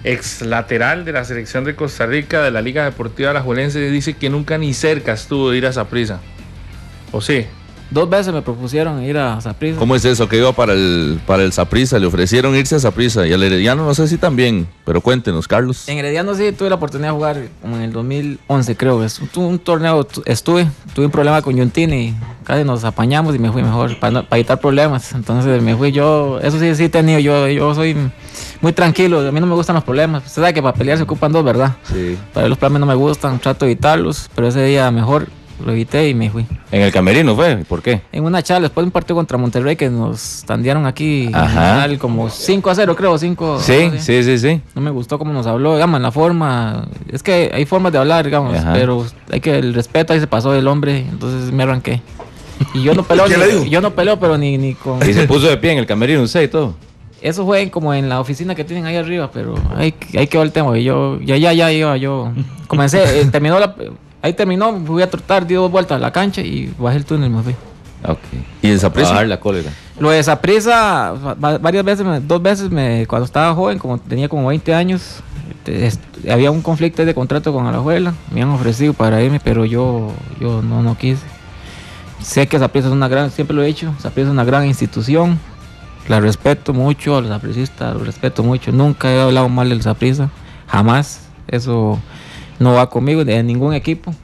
ex lateral de la selección de Costa Rica, de la Liga Deportiva Alajuelense, dice que nunca ni cerca estuvo de ir a Saprissa. ¿O sí? 2 veces me propusieron ir a Saprissa. ¿Cómo es eso? Que iba para el Saprissa, le ofrecieron irse a Saprissa y al Herediano no sé si también, pero cuéntenos, Carlos. En Herediano sí tuve la oportunidad de jugar como en el 2011, creo. Es un torneo tuve un problema con Yuntín y casi nos apañamos y me fui mejor para evitar problemas. Entonces me fui yo, eso sí he tenido, yo soy muy tranquilo, a mí no me gustan los problemas. Usted sabe que para pelear se ocupan 2, ¿verdad? Sí. Para los problemas no me gustan, trato de evitarlos, pero ese día mejor lo evité y me fui. ¿En el camerino fue? ¿Por qué? En una charla, después de un partido contra Monterrey que nos tandearon aquí, Ajá. como 5-0 creo, 5. Sí. No me gustó cómo nos habló, digamos, la forma. Es que hay formas de hablar, digamos, Ajá. pero hay que el respeto ahí se pasó del hombre, entonces me arranqué. Y yo no peleo, ¿Qué le dijo? yo no peleo, pero ni con. Y se puso de pie en el camerino usted y todo. Eso fue como en la oficina que tienen ahí arriba, pero ahí quedó el tema. Y yo iba, yo comencé, ahí terminó, fui a trotar, di 2 vueltas a la cancha y bajé el túnel y me fui. Ok. ¿Y en Saprissa? Bajar la cólera. Lo de Saprissa, varias veces, 2 veces cuando estaba joven, tenía como 20 años, había un conflicto de contrato con Alajuela, me han ofrecido para irme, pero yo no quise. Sé que Saprissa es una gran, siempre lo he dicho, Saprissa es una gran institución, la respeto mucho, a los sapricistas los respeto mucho, nunca he hablado mal del Saprissa, jamás, eso no va conmigo de ningún equipo.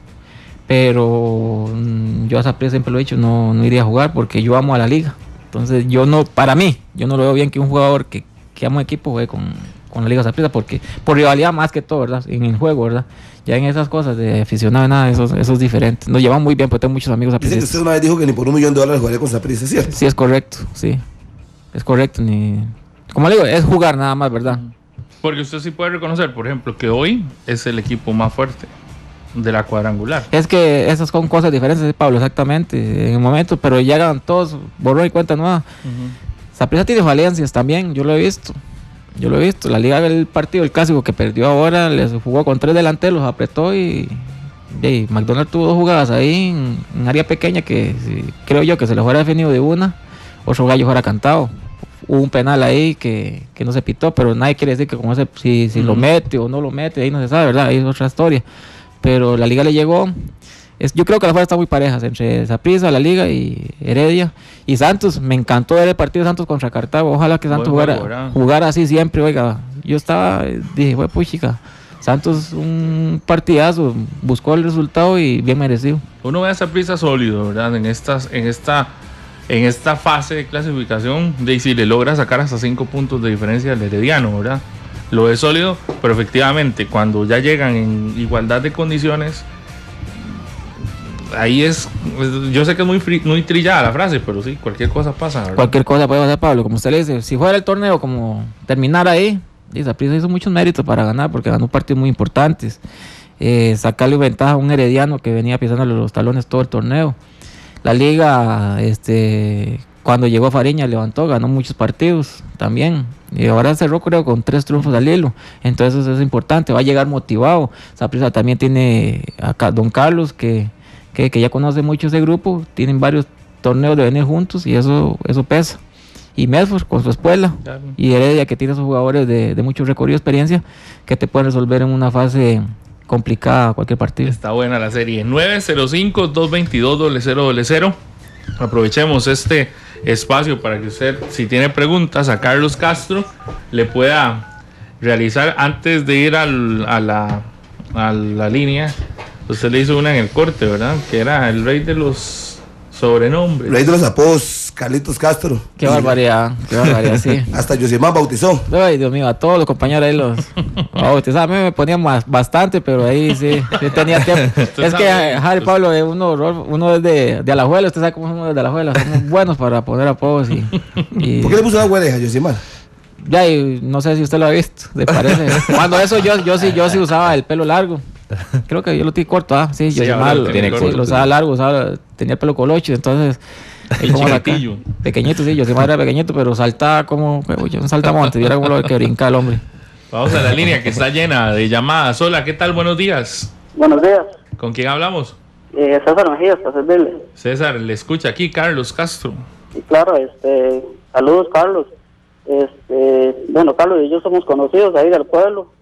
Pero yo a Saprissa siempre lo he dicho, no iría a jugar porque yo amo a la liga. Entonces yo no lo veo bien que un jugador que ama un equipo juegue con la liga Saprissa, porque por rivalidad más que todo, ¿verdad? En el juego, ¿verdad? Ya en esas cosas de aficionado, nada, eso es diferente. Nos llevamos muy bien porque tengo muchos amigos Dice que sapricistas. usted una vez dijo que ni por $1 millón jugaría con Saprissa, ¿cierto? Sí, es correcto, sí. Es correcto, como le digo, es jugar nada más, ¿verdad? Porque usted sí puede reconocer, por ejemplo, que hoy es el equipo más fuerte de la cuadrangular. Es que esas son cosas diferentes, Pablo, exactamente, en el momento, pero llegan todos, borrón y cuenta nueva. Saprissa tiene falencias también, yo lo he visto. La liga del partido, el clásico que perdió ahora, les jugó con 3 delanteros, los apretó y McDonald tuvo 2 jugadas ahí en área pequeña que creo yo que se le fuera definido de una, otro gallo fuera cantado. Hubo un penal ahí que no se pitó, pero nadie quiere decir que como si lo mete o no lo mete, ahí no se sabe, ¿verdad? Ahí es otra historia. Pero la liga le llegó. Yo creo que las fuerzas están muy parejas entre Saprissa, la liga y Heredia. Y Santos, me encantó ver el partido de Santos contra Cartago. Ojalá que Santos jugara así siempre, oiga. Yo dije, puchica, Santos un partidazo, buscó el resultado y bien merecido. Uno ve a Saprissa sólido, ¿verdad? En esta fase de clasificación, de si le logra sacar hasta 5 puntos de diferencia al Herediano, ¿verdad? Lo es sólido, pero efectivamente cuando ya llegan en igualdad de condiciones, ahí yo sé que es muy trillada la frase, pero sí, cualquier cosa pasa, ¿verdad? Cualquier cosa puede pasar, Pablo, como usted le dice, si fuera el torneo como terminar ahí, Saprissa hizo muchos méritos para ganar, porque ganó partidos muy importantes, sacarle ventaja a un Herediano que venía pisándole los talones todo el torneo. La liga, cuando llegó Fariña levantó, ganó muchos partidos también. Y ahora cerró creo con 3 triunfos al hilo. Entonces eso es importante, va a llegar motivado. Saprissa también tiene a Don Carlos que ya conoce mucho ese grupo. Tienen varios torneos de venir juntos y eso pesa. Y Medford con su escuela. Claro. Y Heredia que tiene esos jugadores de mucho recorrido, experiencia, que te pueden resolver en una fase complicada cualquier partido. Está buena la serie. 905-222-0000. Aprovechemos este espacio para que usted, si tiene preguntas a Carlos Castro, le pueda realizar antes de ir a la línea. Usted le hizo una en el corte, ¿verdad? Que era el rey de los sobrenombres. Rey de los apodos, Carlitos Castro. Qué barbaridad, sí. Hasta Yosimar bautizó. Ay, Dios mío, a todos los compañeros ahí los bautizaban. A mí me ponían bastante, pero ahí sí tenía tiempo. Es que Harry Pablo, uno es de Alajuela, usted sabe cómo somos de Alajuela, somos buenos para poner apodos y ¿Por qué le puso la hueleja a Yosimar? Ya, y no sé si usted lo ha visto, ¿le parece? Cuando eso yo sí usaba el pelo largo. Creo que yo lo tenía corto, sí, yo lo usaba largo, tenía el pelo colocho, entonces pequeñito, sí, yo sí era pequeñito, pero saltaba como un saltamonte, viera como lo que brinca el hombre. Vamos a la línea que está llena de llamadas. Hola, ¿qué tal? Buenos días. Buenos días. ¿Con quién hablamos? César Mejías, para servirle. César, le escucha aquí Carlos Castro. Sí, claro, saludos Carlos. Bueno, Carlos y yo somos conocidos ahí del pueblo.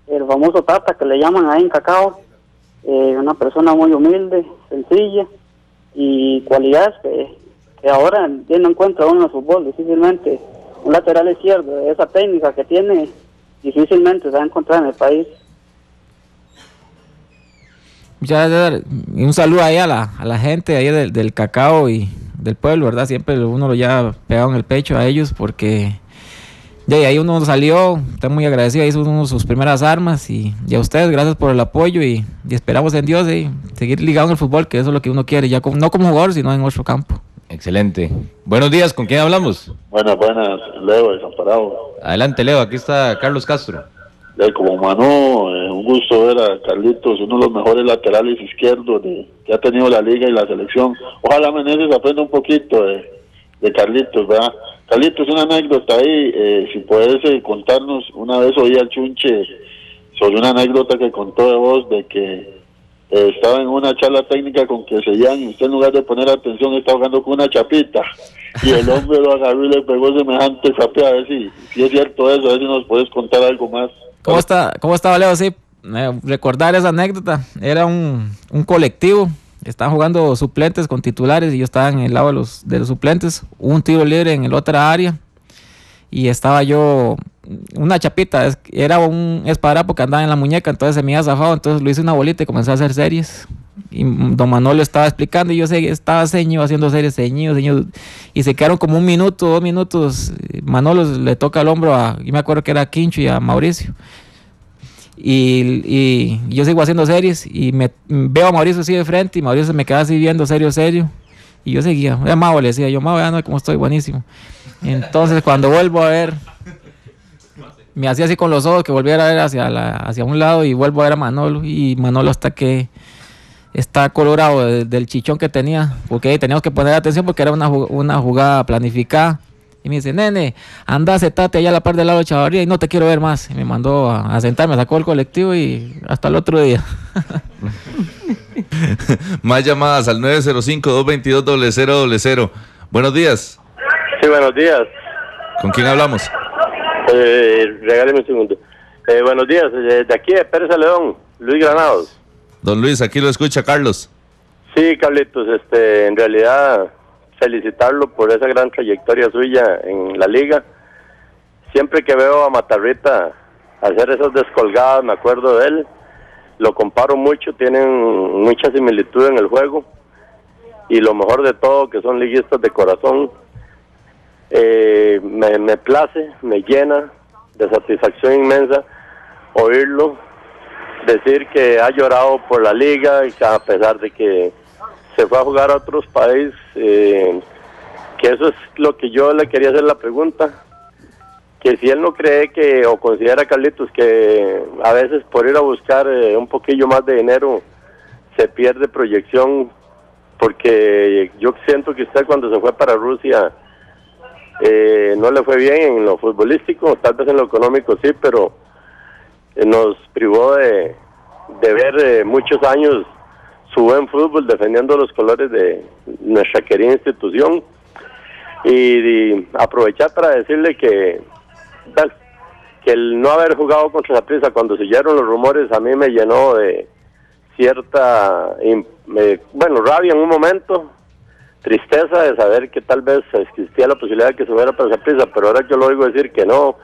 el famoso Tata que le llaman ahí en Cacao, una persona muy humilde, sencilla y cualidades que ahora ya no encuentra uno en el fútbol. Difícilmente un lateral izquierdo de esa técnica que tiene, difícilmente se va a encontrar en el país. Muchas gracias, y un saludo ahí a la gente ahí del Cacao y del pueblo, ¿verdad? Siempre uno lo lleva pegado en el pecho a ellos porque de ahí uno salió, está muy agradecido, hizo uno de sus primeras armas y a ustedes gracias por el apoyo y esperamos en Dios seguir ligado en el fútbol, que eso es lo que uno quiere, ya no como jugador, sino en otro campo. Excelente. Buenos días, ¿con quién hablamos? Buenas, Leo de Desamparado. Adelante, Leo, aquí está Carlos Castro. Como Manu, un gusto ver a Carlitos, uno de los mejores laterales izquierdos que ha tenido la liga y la selección. Ojalá Meneses aprenda un poquito de Carlitos, ¿verdad? Carlitos, una anécdota ahí, si puedes contarnos, una vez oí al Chunche sobre una anécdota que contó de vos, de que estaba en una charla técnica con que seguían y usted en lugar de poner atención estaba jugando con una chapita y el hombre lo agarró y le pegó semejante chapea. A ver si es cierto eso, a ver si nos puedes contar algo más. ¿Cómo estaba Leo? Sí, recordar esa anécdota, era un colectivo, estaban jugando suplentes con titulares y yo estaba en el lado de los suplentes, hubo un tiro libre en el otra área y estaba yo, una chapita, era un esparadrapo que andaba en la muñeca, entonces se me había zafado, entonces lo hice una bolita y comencé a hacer series. Y don Manolo estaba explicando y yo estaba haciendo series, ceñido, y se quedaron como 1 minuto, 2 minutos. Manolo le toca el hombro yo me acuerdo que era a Quincho y a Mauricio. Y yo sigo haciendo series y veo a Mauricio así de frente y Mauricio se me queda así viendo serio. Y yo seguía, Mau, le decía yo, Mau, ya no, como estoy, buenísimo. Entonces cuando vuelvo a ver, me hacía así con los ojos que volviera a ver hacia un lado y vuelvo a ver a Manolo. Y Manolo hasta que está colorado del chichón que tenía, porque teníamos que poner atención porque era una jugada planificada. Y me dice, nene, anda, sentate allá a la par del lado de Chavarría y no te quiero ver más. Y me mandó a sentarme, sacó el colectivo y hasta el otro día. Más llamadas al 905-222-0000. Buenos días. Sí, buenos días. ¿Con quién hablamos? Regáleme un segundo. Buenos días, de aquí de Pérez León, Luis Granados. Don Luis, aquí lo escucha Carlos. Sí, Carlitos, en realidad felicitarlo por esa gran trayectoria suya en la liga. Siempre que veo a Matarrita hacer esas descolgadas, me acuerdo de él, lo comparo mucho, tienen mucha similitud en el juego y lo mejor de todo que son liguistas de corazón. Me place, me llena de satisfacción inmensa oírlo decir que ha llorado por la liga y que a pesar de que se fue a jugar a otros países, que eso es lo que yo le quería hacer la pregunta, que si él no cree que, o considera, Carlitos, que a veces por ir a buscar un poquillo más de dinero se pierde proyección, porque yo siento que usted cuando se fue para Rusia no le fue bien en lo futbolístico, tal vez en lo económico sí, pero nos privó de ver muchos años su buen fútbol defendiendo los colores de nuestra querida institución y aprovechar para decirle que el no haber jugado contra Saprissa cuando se oyeron los rumores a mí me llenó de cierta rabia en un momento, tristeza de saber que tal vez existía la posibilidad de que se fuera para Saprissa, pero ahora yo lo oigo decir que no.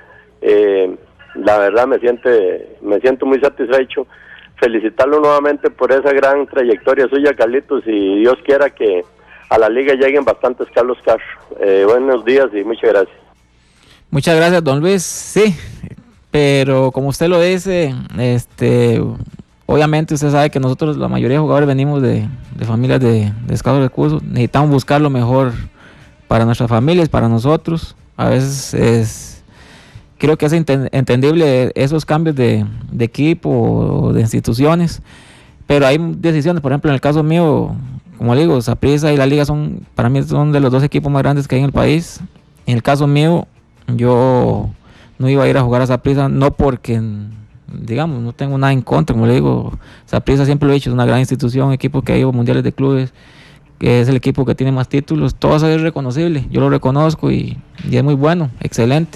La verdad me siento muy satisfecho. Felicitarlo nuevamente por esa gran trayectoria suya, Carlitos, y Dios quiera que a la liga lleguen bastantes Carlos Castro. Buenos días y muchas gracias. Muchas gracias, don Luis. Sí, pero como usted lo dice, obviamente usted sabe que nosotros, la mayoría de jugadores, venimos de familias de escasos recursos. Necesitamos buscar lo mejor para nuestras familias, para nosotros. A veces creo que es entendible esos cambios de equipo o de instituciones, pero hay decisiones. Por ejemplo, en el caso mío, como le digo, Saprissa y la Liga para mí son de los 2 equipos más grandes que hay en el país. En el caso mío, yo no iba a ir a jugar a Saprissa, no porque, digamos, no tengo nada en contra, como le digo, Saprissa siempre lo he dicho, es una gran institución, equipo que ha ido a mundiales de clubes, que es el equipo que tiene más títulos, todo eso es reconocible, yo lo reconozco y es muy bueno, excelente.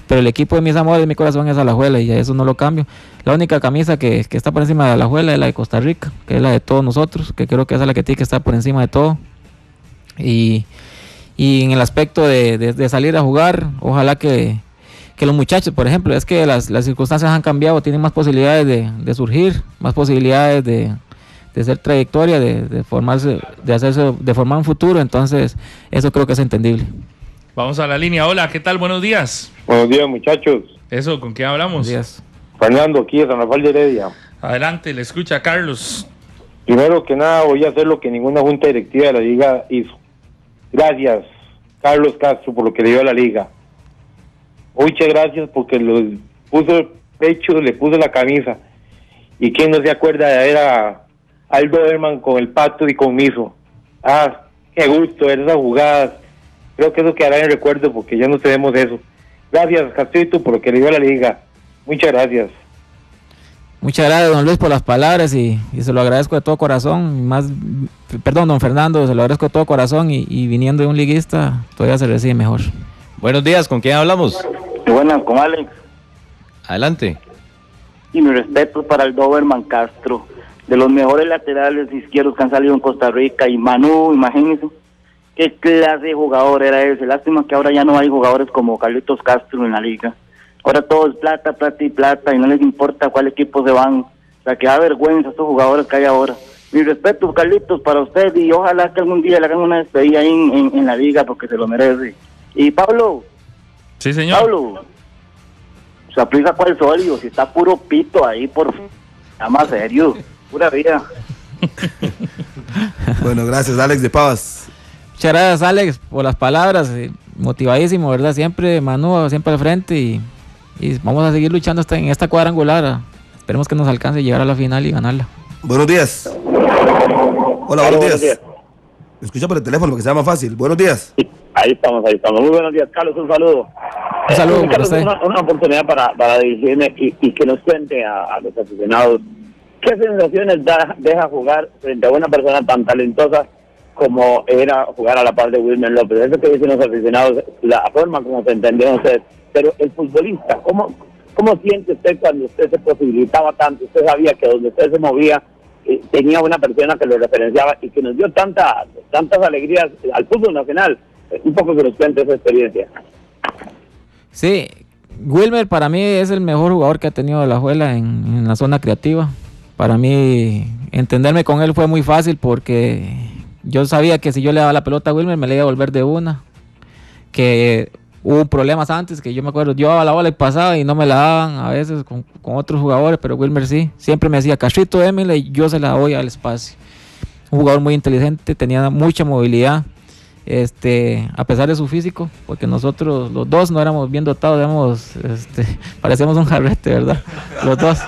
pero el equipo de mis amores, de mi corazón es Alajuela y eso no lo cambio. La única camisa que está por encima de Alajuela es la de Costa Rica, que es la de todos nosotros, que creo que esa es la que tiene que estar por encima de todo. Y en el aspecto de salir a jugar, ojalá que los muchachos, por ejemplo, es que las circunstancias han cambiado, tienen más posibilidades de surgir, más posibilidades de hacer trayectoria, de formarse, de formar un futuro, entonces eso creo que es entendible. Vamos a la línea. Hola, ¿qué tal? Buenos días. Buenos días, muchachos. Eso, ¿con quién hablamos? Buenos días. Fernando, aquí de San Rafael de Heredia. Adelante, le escucha Carlos. Primero que nada, voy a hacer lo que ninguna junta directiva de la liga hizo. Gracias, Carlos Castro, por lo que le dio a la liga. Muchas gracias porque le puso el pecho, le puso la camisa. Y quién no se acuerda de ver a Aldo Herman con el Pato y con Miso. Qué gusto ver esas jugadas. Creo que eso quedará en el recuerdo porque ya no tenemos eso. Gracias, Castrito, por lo que le dio a la liga. Muchas gracias. Muchas gracias, don Luis, por las palabras y se lo agradezco de todo corazón. Perdón, don Fernando, se lo agradezco de todo corazón y viniendo de un liguista todavía se recibe mejor. Buenos días, ¿con quién hablamos? Buenas, con Alex. Adelante. Y mi respeto para el Doberman Castro, de los mejores laterales izquierdos que han salido en Costa Rica. Y Manu, imagínense, qué clase de jugador era ese. Lástima que ahora ya no hay jugadores como Carlitos Castro en la liga. Ahora todo es plata, plata y plata, y no les importa cuál equipo se van. O sea, que da vergüenza estos jugadores que hay ahora. Mi respeto, Carlitos, para usted, y ojalá que algún día le hagan una despedida ahí en la liga, porque se lo merece. Y Pablo. Sí, señor. Pablo, se aplica cuál sólido, si está puro pito ahí, por está más serio, pura vida. Bueno, gracias, Alex de Pavas. Muchas gracias, Alex, por las palabras, motivadísimo, ¿verdad? Siempre Manu, siempre al frente y vamos a seguir luchando en esta cuadrangular. Esperemos que nos alcance llegar a la final y ganarla. Buenos días. Hola, buenos días. Me escucha por el teléfono porque sea más fácil. Buenos días. Ahí estamos. Muy buenos días, Carlos, un saludo. Un saludo para Carlos, usted. Una oportunidad para dirigirme y que nos cuente a los aficionados qué sensaciones deja jugar frente a una persona tan talentosa como era jugar a la par de Wilmer López. Eso que dicen los aficionados, la forma como se entendió usted. Pero el futbolista, ¿cómo siente usted cuando usted se posibilitaba tanto? Usted sabía que donde usted se movía tenía una persona que lo referenciaba y que nos dio tantas alegrías al fútbol nacional. Un poco que nos cuente esa experiencia. Sí, Wilmer para mí es el mejor jugador que ha tenido Alajuela en la zona creativa. Para mí entenderme con él fue muy fácil porque yo sabía que si yo le daba la pelota a Wilmer me le iba a volver de una. Que hubo problemas antes, que yo me acuerdo, yo daba la bola y pasaba y no me la daban a veces con otros jugadores, pero Wilmer sí, siempre me decía, Castrito, démela y yo se la doy al espacio. Un jugador muy inteligente, tenía mucha movilidad, a pesar de su físico, porque nosotros los dos no éramos bien dotados, parecíamos un jarrete, ¿verdad? Los dos.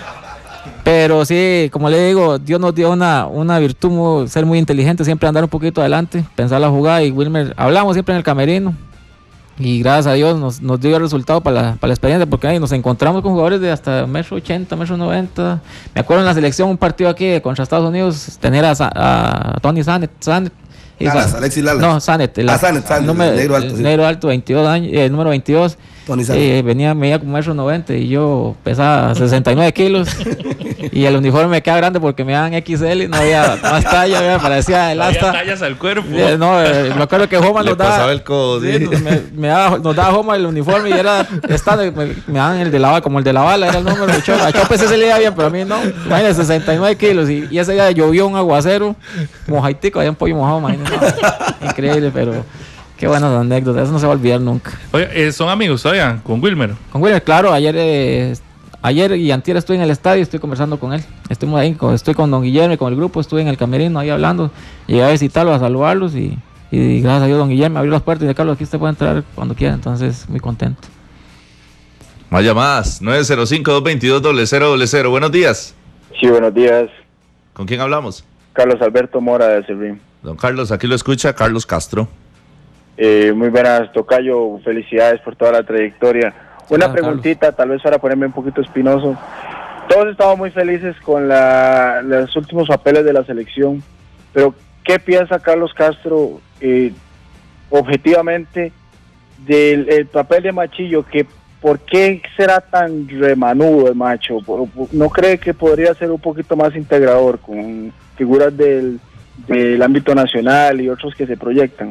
Pero sí, como le digo, Dios nos dio una virtud, ser muy inteligente, siempre andar un poquito adelante, pensar la jugada, y Wilmer, hablamos siempre en el camerino, y gracias a Dios nos dio el resultado para la experiencia, porque ahí nos encontramos con jugadores de hasta 1,80 m, 1,90 m. Me acuerdo en la selección, un partido aquí contra Estados Unidos, tener a Tony Sanet. Alexis Lalas. No, Sanet. Sanet, negro alto. Sí. Negro alto, 22 años, número 22. Tony Sanet. Medía como 1,90 m y yo pesaba 69 kilos. Y el uniforme me queda grande porque me daban XL y no había más talla, parecía el asta. No había tallas al cuerpo. Me acuerdo que Homa nos daba. pasaba el codo, sí, nos daba Homa el uniforme y era me daban el de la bala, como el de la bala, era el número de Chope. A Chope se le iba bien, pero a mí no. Imagínate, 69 kilos. Y ese día llovió un aguacero, mojaitico, había un pollo mojado, imagínate. Increíble, pero qué buenas anécdotas, eso no se va a olvidar nunca. Oye, ¿son amigos todavía con Wilmer? Con Wilmer, claro, ayer y antier estoy en el estadio y estoy conversando con él. Estuvimos ahí, estoy con don Guillermo y con el grupo, estuve en el camerino ahí hablando. Llegué a visitarlos, a saludarlos y gracias a Dios don Guillermo me abrió las puertas y dice, Carlos, aquí usted puede entrar cuando quiera, entonces muy contento. Más llamadas, 905-222-0000. Buenos días. Sí, buenos días. ¿Con quién hablamos? Carlos Alberto Mora de Cerrín. Don Carlos, aquí lo escucha Carlos Castro. Muy buenas, tocayo, felicidades por toda la trayectoria. Una preguntita, Carlos, tal vez para ponerme un poquito espinoso. Todos estamos muy felices con los últimos papeles de la selección, pero ¿qué piensa Carlos Castro objetivamente del papel de Machillo, que ¿por qué será tan remanudo el macho? ¿No cree que podría ser un poquito más integrador con figuras del ámbito nacional y otros que se proyectan?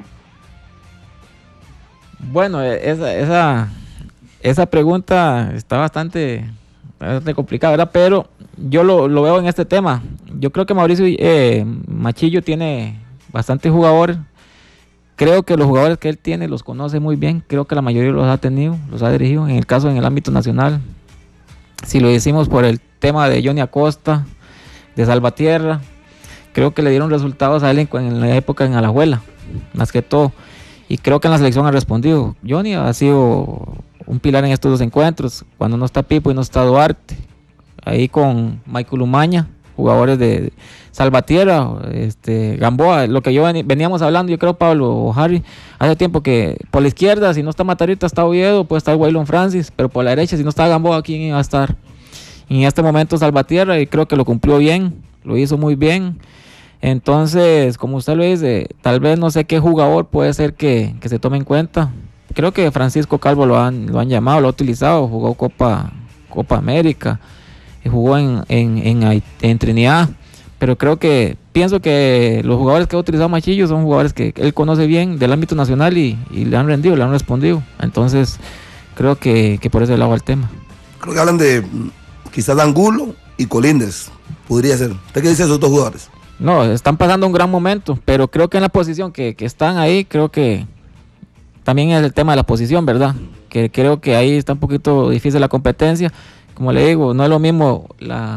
Bueno, esa pregunta está bastante complicada, ¿verdad? Pero yo lo veo en este tema. Yo creo que Mauricio Machillo tiene bastantes jugadores. Creo que los jugadores que él tiene los conoce muy bien. Creo que la mayoría los ha tenido, los ha dirigido. En el caso en el ámbito nacional, si lo decimos por el tema de Johnny Acosta, de Salvatierra, creo que le dieron resultados a él en la época en Alajuela, más que todo. Y creo que en la selección ha respondido. Johnny ha sido un pilar en estos dos encuentros, cuando no está Pipo y no está Duarte. Ahí con Michael Umaña, jugadores de Salvatierra, Gamboa, lo que veníamos hablando, yo creo, Pablo o Harry, hace tiempo, que por la izquierda, si no está Matarrita, está Oviedo, puede estar Waylon Francis, pero por la derecha, si no está Gamboa, ¿quién iba a estar? Y en este momento Salvatierra, y creo que lo cumplió bien, lo hizo muy bien. Entonces, como usted lo dice, tal vez no sé qué jugador puede ser que se tome en cuenta. Creo que Francisco Calvo lo han llamado, lo ha utilizado, jugó Copa América, y jugó en Trinidad, pero pienso que los jugadores que ha utilizado Machillo son jugadores que él conoce bien del ámbito nacional y le han rendido, le han respondido. Entonces, creo que por ese lado va el tema. Creo que hablan de quizás Angulo y Colindres, podría ser. ¿Usted qué dice de esos dos jugadores? No, están pasando un gran momento, pero creo que en la posición que están ahí, creo que también es el tema de la posición, ¿verdad? Que creo que ahí está un poquito difícil la competencia. Como le digo, no es lo mismo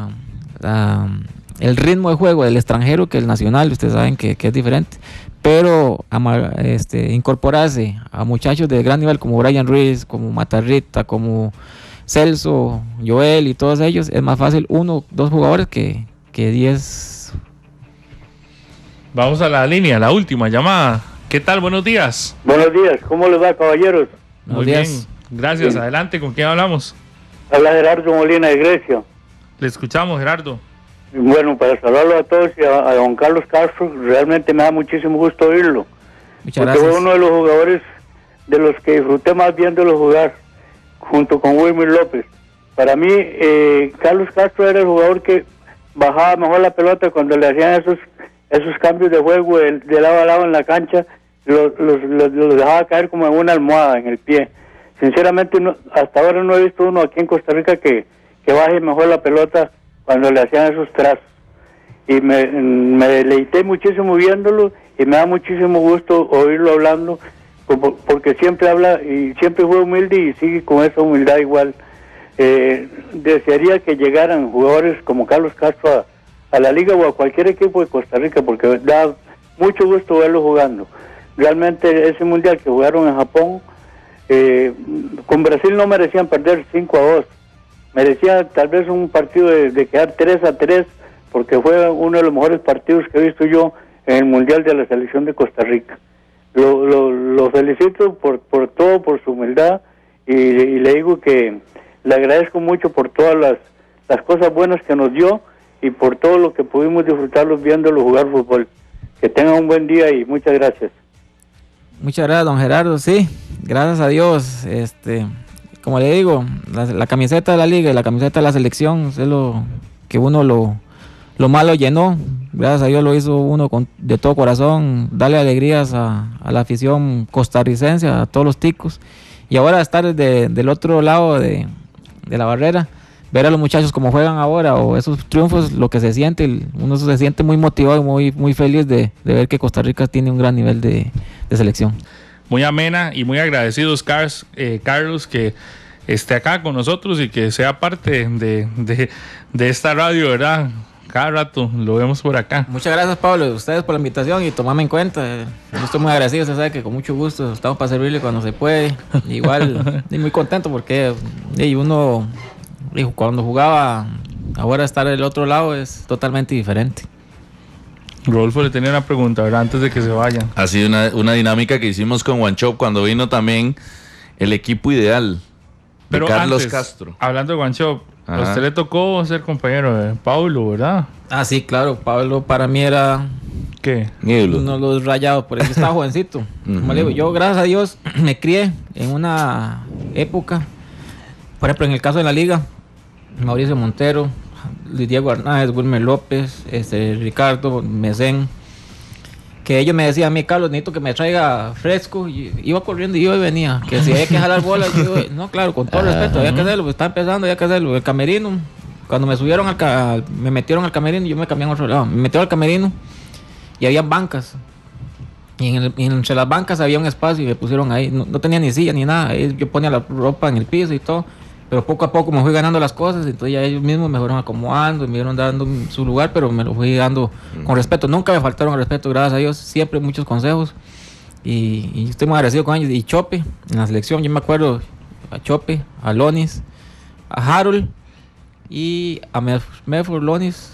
el ritmo de juego del extranjero que el nacional, ustedes saben que es diferente. Pero incorporarse a muchachos de gran nivel como Brian Ruiz, como Matarrita, como Celso, Joel y todos ellos, es más fácil 1, 2 jugadores que 10. Vamos a la línea, la última llamada. ¿Qué tal? Buenos días. Buenos días, ¿cómo les va, caballeros? Muy bien, gracias. Bien. Adelante, ¿con quién hablamos? Habla Gerardo Molina de Grecia. Le escuchamos, Gerardo. Bueno, para saludarlo a todos y a don Carlos Castro, realmente me da muchísimo gusto oírlo. Muchas gracias. Fue uno de los jugadores de los que disfruté más viéndolo jugar, junto con Wilmer López. Para mí, Carlos Castro era el jugador que bajaba mejor la pelota cuando le hacían esos cambios de juego de lado a lado en la cancha, los dejaba caer como en una almohada en el pie. Sinceramente, hasta ahora no he visto uno aquí en Costa Rica que baje mejor la pelota cuando le hacían esos trazos. Y me deleité muchísimo viéndolo y me da muchísimo gusto oírlo hablando, porque siempre habla y siempre fue humilde y sigue con esa humildad igual. Desearía que llegaran jugadores como Carlos Castro a la liga o a cualquier equipo de Costa Rica, porque da mucho gusto verlo jugando. Realmente ese mundial que jugaron en Japón, con Brasil no merecían perder 5-2, merecía tal vez un partido de quedar 3-3, porque fue uno de los mejores partidos que he visto yo en el mundial de la selección de Costa Rica. Lo felicito por todo, por su humildad, y le digo que le agradezco mucho por todas las cosas buenas que nos dio y por todo lo que pudimos disfrutarlos viéndolo jugar fútbol. Que tengan un buen día y muchas gracias. Muchas gracias, don Gerardo. Sí, gracias a Dios. Como le digo, la camiseta de la liga y la camiseta de la selección es lo que uno lo malo llenó. Gracias a Dios lo hizo uno de todo corazón, darle alegrías a la afición costarricense, a todos los ticos. Y ahora estar del otro lado de la barrera, ver a los muchachos como juegan ahora, o esos triunfos, lo que se siente, uno se siente muy motivado y muy, muy feliz de ver que Costa Rica tiene un gran nivel de selección. Muy amena y muy agradecidos, Carlos, que esté acá con nosotros y que sea parte de esta radio, ¿verdad? Cada rato lo vemos por acá. Muchas gracias, Pablo, a ustedes por la invitación y tomarme en cuenta. Yo estoy muy agradecido, usted sabe que con mucho gusto estamos para servirle cuando se puede. Igual, y muy contento porque uno, cuando jugaba, ahora estar del otro lado es totalmente diferente. Rodolfo le tenía una pregunta, ¿verdad? Antes de que se vayan. Ha sido una dinámica que hicimos con Guanchop cuando vino también el equipo ideal de Carlos Castro. Hablando de Guanchop, a usted le tocó ser compañero de Pablo, ¿verdad? Ah, sí, claro. Pablo para mí era... ¿Qué? Uno de los rayados, por eso estaba jovencito. Como le digo, yo gracias a Dios me crié en una época Por ejemplo, en el caso de la liga, Mauricio Montero, Luis Diego Hernández, Wilmer López, Ricardo Mesén, que ellos me decían a mí, Carlos, necesito que me traiga fresco, y iba corriendo y yo venía, que si había que jalar bolas, yo, no, claro, con todo respeto, había que hacerlo, pues, está empezando, había que hacerlo. El camerino, cuando me subieron me metieron al camerino, yo me cambié a otro lado, me metieron al camerino y había bancas, y entre las bancas había un espacio y me pusieron ahí, no tenía ni silla ni nada, ahí yo ponía la ropa en el piso y todo. Pero poco a poco me fui ganando las cosas, entonces ya ellos mismos me fueron acomodando y me fueron dando su lugar, pero me lo fui dando con respeto. Nunca me faltaron el respeto, gracias a Dios, siempre muchos consejos. Y estoy muy agradecido con ellos. Y Chope, en la selección, yo me acuerdo a Chope, a Lonis, a Harold y a Medford Lonis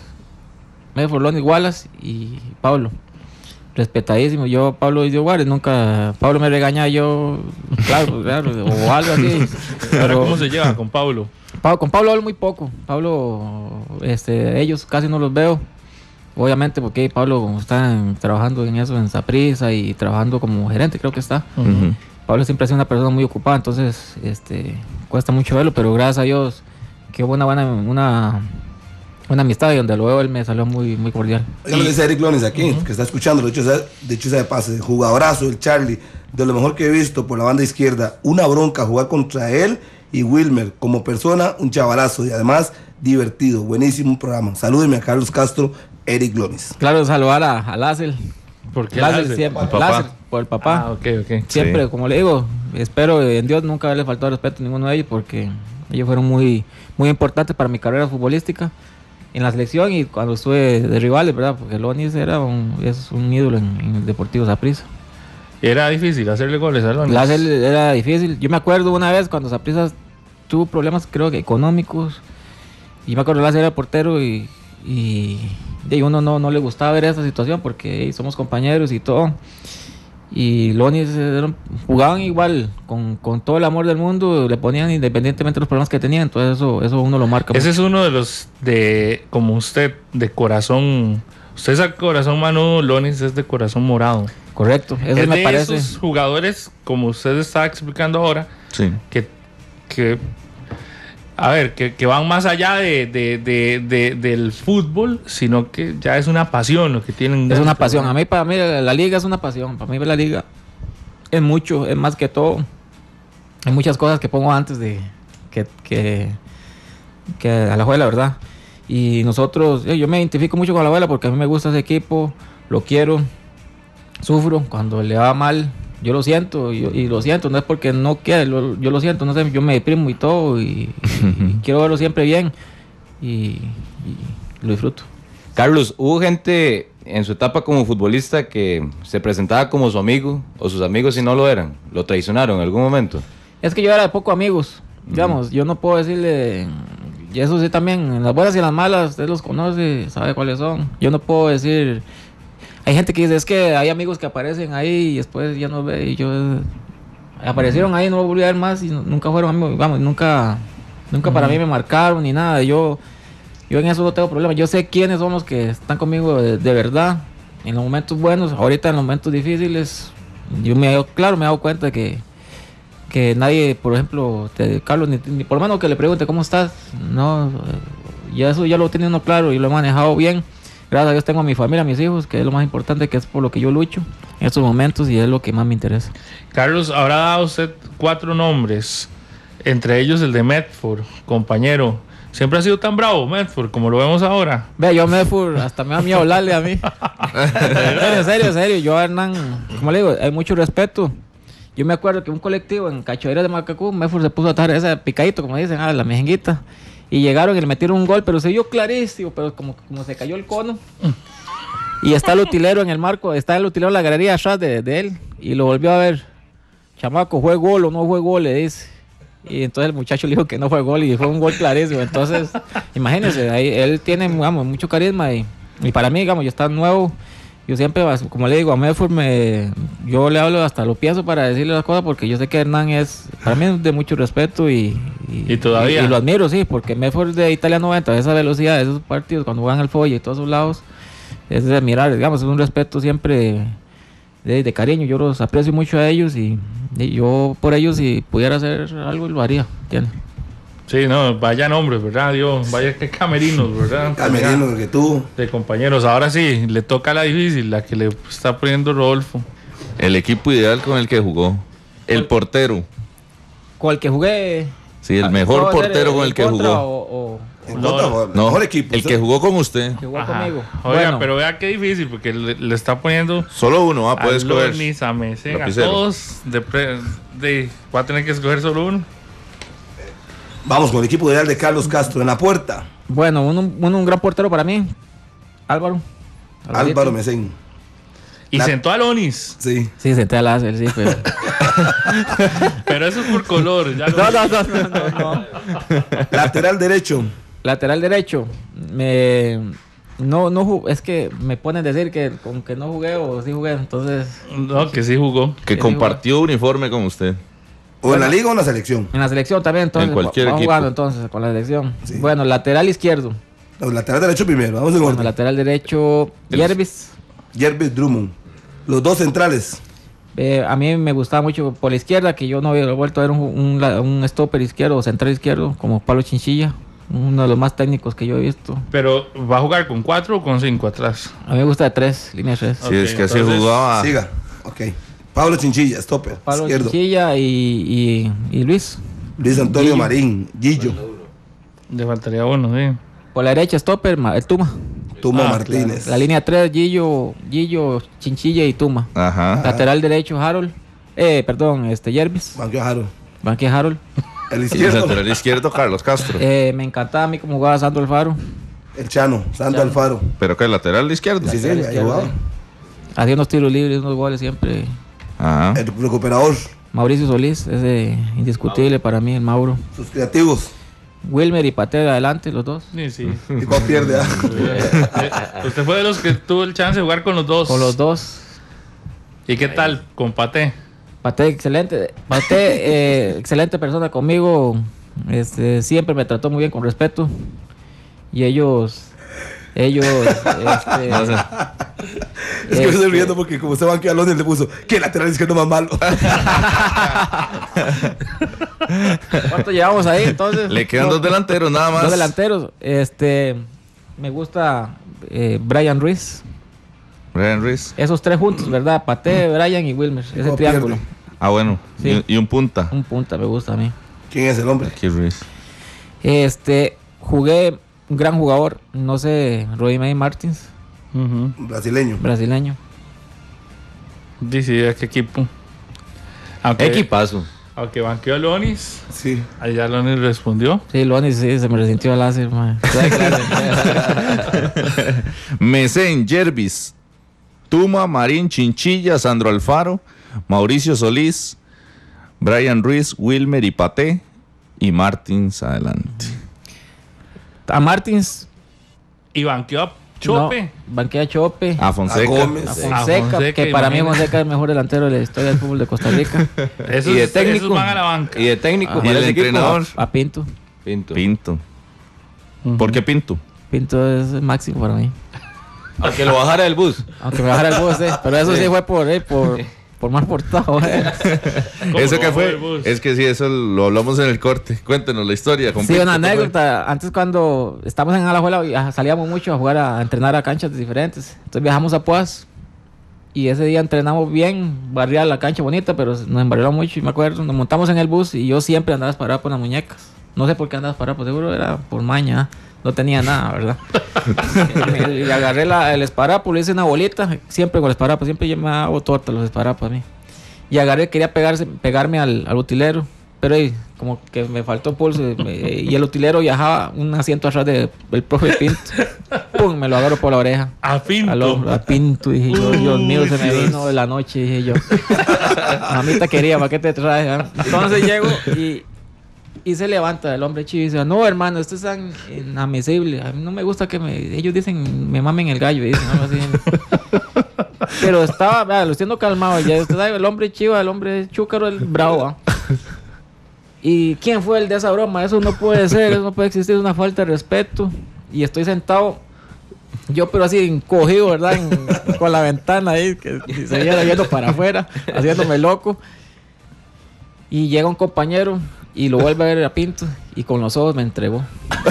Wallace y Pablo. Respetadísimo. Yo, Pablo Juárez, nunca. Pablo me regaña, yo. Claro, o algo así. Pero ¿cómo se lleva con Pablo? Con Pablo hablo muy poco. Pablo, ellos casi no los veo. Obviamente, porque Pablo está trabajando en eso, en Saprissa y trabajando como gerente, creo que está. Ujú. Pablo siempre ha sido una persona muy ocupada, entonces cuesta mucho verlo, pero gracias a Dios, qué buena una amistad, y donde lo veo él me salió muy, muy cordial. Oiga lo que dice Eric Lonis aquí, que está escuchando, de hecho sea de pase, jugadorazo, el Charlie, de lo mejor que he visto por la banda izquierda, una bronca jugar contra él y Wilmer, como persona, un chavalazo y además divertido, buenísimo programa. Salúdeme a Carlos Castro, Eric Lonis. Claro, saludar a Láser. ¿Por qué Láser Láser? siempre, ¿Por el papá? Láser, por el papá. Ah, ok. Siempre, Sí. como le digo, espero en Dios nunca haberle faltado respeto a ninguno de ellos, porque ellos fueron muy, muy importantes para mi carrera futbolística en la selección y cuando estuve de rivales, ¿verdad? Porque Lonis es un ídolo en el Deportivo Saprissa. Era difícil hacerle goles a Lonis. Láser era difícil. Yo me acuerdo una vez cuando Saprissa tuvo problemas, creo que económicos, y me acuerdo Láser era portero y uno no le gustaba ver esa situación porque somos compañeros y todo. Y Lonis jugaban igual, con todo el amor del mundo, le ponían independientemente de los problemas que tenían, entonces eso uno lo marca. Ese es uno de los como usted, de corazón. Usted es de corazón Manu, Lonis es de corazón morado. Correcto, eso Es me de parece. esos jugadores, como usted está explicando ahora, Sí. que van más allá del fútbol, sino que ya es una pasión lo que tienen. Es una dentro, pasión. ¿no? Para mí la liga es una pasión. Para mí la liga es mucho, es más que todo. Hay muchas cosas que pongo antes de que a la abuela, ¿verdad? Y nosotros, yo me identifico mucho con la abuela porque a mí me gusta ese equipo, lo quiero, sufro cuando le va mal. Yo lo siento y lo siento, no es porque no quiera, yo lo siento, no sé, yo me deprimo y todo y quiero verlo siempre bien y lo disfruto. Carlos, ¿hubo gente en su etapa como futbolista que se presentaba como su amigo o sus amigos si no lo eran? ¿Lo traicionaron en algún momento? Es que yo era de poco amigos, digamos, yo no puedo decirle, y eso sí también, en las buenas y en las malas, usted los conoce, sabe cuáles son. Yo no puedo decir, hay gente que dice, es que hay amigos que aparecen ahí y después ya no ve, y yo, aparecieron ahí, no lo volví a ver más y nunca fueron amigos, vamos, nunca para mí me marcaron ni nada, yo en eso no tengo problema, yo sé quiénes son los que están conmigo de verdad, en los momentos buenos, ahorita en los momentos difíciles, yo me he dado cuenta que nadie, por ejemplo, Carlos, ni por lo menos que le pregunte cómo estás, no, ya eso ya lo tiene uno claro y lo he manejado bien. Gracias a Dios tengo a mi familia, a mis hijos, que es lo más importante, que es por lo que yo lucho en estos momentos y es lo que más me interesa. Carlos, habrá dado usted 4 nombres, entre ellos el de Medford, compañero. ¿Siempre ha sido tan bravo Medford como lo vemos ahora? Ve, yo Medford, hasta me da miedo hablarle a mí. En serio, yo a Hernán, como le digo, hay mucho respeto. Yo me acuerdo que un colectivo en Cachoeira de Macacú, Medford se puso a atar ese picadito, como dicen, la mejenguita. Y llegaron y le metieron un gol, pero se vio clarísimo, pero como se cayó el cono. Y está el utilero en el marco, está el utilero en la galería atrás de él. Y lo volvió a ver. Chamaco, ¿fue gol o no fue gol? Le dice. Y entonces el muchacho le dijo que no fue gol y fue un gol clarísimo. Entonces, imagínense, ahí, él tiene, digamos, mucho carisma y para mí, digamos, yo está nuevo. Yo siempre, como le digo, a Medford yo le hablo, hasta lo pienso para decirle las cosas porque yo sé que Hernán es, para mí es de mucho respeto y todavía. Y lo admiro, sí, porque Medford de Italia 90, esa velocidad, esos partidos, cuando juegan al Folle y todos esos lados, es de admirar, digamos, es un respeto siempre de cariño. Yo los aprecio mucho a ellos y yo por ellos, si pudiera hacer algo, lo haría, ¿entiendes? Sí, no, vaya nombres, ¿verdad? Dios, vaya que camerinos, ¿verdad? Camerinos que tú. De compañeros. Ahora sí, le toca la difícil, la que le está poniendo Rodolfo. El equipo ideal con el que jugó. El portero. ¿Con el que jugué? Sí, el mejor portero con el que jugó. No, mejor equipo. El que jugó con usted. Que jugó conmigo. Oiga, Bueno, pero vea qué difícil, porque le está poniendo Solo uno, puede a escoger. Lonis, a Mesén, a Lapicero. todos. Va a tener que escoger solo uno. Vamos con el equipo ideal de Carlos Castro en la puerta. bueno, un gran portero para mí. Álvaro. Álvaro Mesén. Y sentó a Lonis. Sí. Sí, senté al láser, sí, pero... Pero eso es por color. Ya No. Lateral derecho. Lateral derecho. Es que me ponen a decir que con que no jugué o sí jugué, entonces... No, que sí jugó. Que compartió uniforme con usted. ¿O en la liga o en la selección? En la selección también, entonces. En cualquier va equipo. jugando entonces con la selección. Sí. Bueno, lateral izquierdo. No, lateral derecho primero. Vamos en Bueno, orden. lateral derecho, Jervis. Jervis Drummond. Los dos centrales. A mí me gustaba mucho por la izquierda, que yo no había vuelto a ver un stopper izquierdo o central izquierdo, como Pablo Chinchilla, uno de los más técnicos que yo he visto. Pero, ¿va a jugar con 4 o con 5 atrás? A mí me gusta de 3, línea 3. Sí, es que así jugaba. Siga. Ok. Pablo Chinchilla, stopper. Pablo izquierdo. Chinchilla y Luis. Luis Antonio Gillo. Marín. Gillo. Le faltaría uno, sí. Por la derecha, stopper, el Tuma. Tuma Martínez. La línea 3, Gillo, Chinchilla y Tuma. Ajá. Lateral derecho, Harold. Jervis. Banqueo Jaro. Banque Harold. El Y el izquierdo. lateral izquierdo, Carlos Castro. Me encantaba a mí cómo jugaba Sandro Alfaro. El Chano. Sandro Alfaro. Pero que el lateral izquierdo. Sí, sí, Lateral ahí izquierdo, jugaba. Hacía unos tiros libres, unos goles siempre. Ajá. El recuperador. Mauricio Solís, ese indiscutible para mí, el Mauro. Sus creativos. Wilmer y Pate adelante, los dos. Sí, sí. ¿Y cuál pierde? Usted fue de los que tuvo el chance de jugar con los dos. Con los dos. ¿Y qué tal? Con Paté. Pate, excelente. Pate, excelente persona conmigo. Siempre me trató muy bien, con respeto. Y ellos. Es que me estoy riendo porque como se banquea a Londres le puso que lateral izquierdo más malo. ¿Cuánto llevamos ahí entonces? Le quedan dos delanteros nada más. Dos delanteros. Me gusta Brian Ruiz. Brian Ruiz. Esos tres juntos, ¿verdad? Pate, Brian y Wilmer. Ese ¿Cómo triángulo. pierde? Ah, bueno. Sí. Y un punta. Un punta me gusta a mí. ¿Quién es el hombre? Aquí Ruiz. Jugué un gran jugador, no sé, Rodney Martins, Brasileño. brasileño. Dice, ¿qué equipo? Equipazo. Aunque banqueó a Lonis. Sí. Allá Lonis respondió. Sí, Lonis, sí, se me resintió el láser, man. Mesén, Jervis, Tuma, Marín, Chinchilla, Sandro Alfaro, Mauricio Solís, Brian Ruiz, Wilmer y Paté y Martins adelante. A Martins. Y banqueó a Chope. No, banquea a Chope. A Fonseca. A Gómez. A Fonseca, que para mí Fonseca es el mejor delantero de la historia del fútbol de Costa Rica. Esos, Y de técnico. esos van a la banca. Y de técnico. Ah, Y el ¿para ese equipo? entrenador. A Pinto. Pinto. ¿Por qué Pinto? Pinto es el máximo para mí. Aunque lo bajara del bus. Aunque me bajara el bus, pero eso sí fue por mal portado. ¿Eso qué el fue? bus? Es que sí, eso lo hablamos en el corte. Cuéntenos la historia. con Sí, Pinto, una ¿cómo fue? anécdota. Antes cuando estábamos en Alajuela salíamos mucho a jugar, a entrenar a canchas diferentes. Entonces viajamos a Poás y ese día entrenamos bien, barría la cancha bonita, pero nos embarrió mucho y me acuerdo, nos montamos en el bus y yo siempre andaba disparado por las muñecas. No sé por qué andaba disparado, pues seguro era por maña. No tenía nada, ¿verdad? Y agarré el esparapo, le hice una bolita, siempre con el esparapo, siempre yo me hago torta los esparapos a mí. Y agarré, quería pegarme al utilero, pero ahí como que me faltó pulso y el utilero viajaba un asiento atrás del profe Pinto. ¡Pum! Me lo agarro por la oreja. A Pinto. Al hombro, a Pinto, dije yo, Dios mío, se me vino de la noche, dije yo. Mamita quería, ¿para qué te traes? Ah? Entonces llego y se levanta el hombre chivo y dice, no hermano, esto es tan inadmisible, a mí no me gusta que ellos dicen, me mamen el gallo, dicen algo así. Pero estaba, lo estoy calmado, ya usted sabe, el hombre chivo, el hombre chúcaro, el bravo. ¿Ah? ¿Y quién fue el de esa broma? Eso no puede ser, eso no puede existir, es una falta de respeto. Y estoy sentado, yo pero así encogido, ¿verdad? Con la ventana ahí, que se viera viendo para afuera, haciéndome loco. Y llega un compañero y lo vuelve a ver a Pinto y con los ojos me entregó.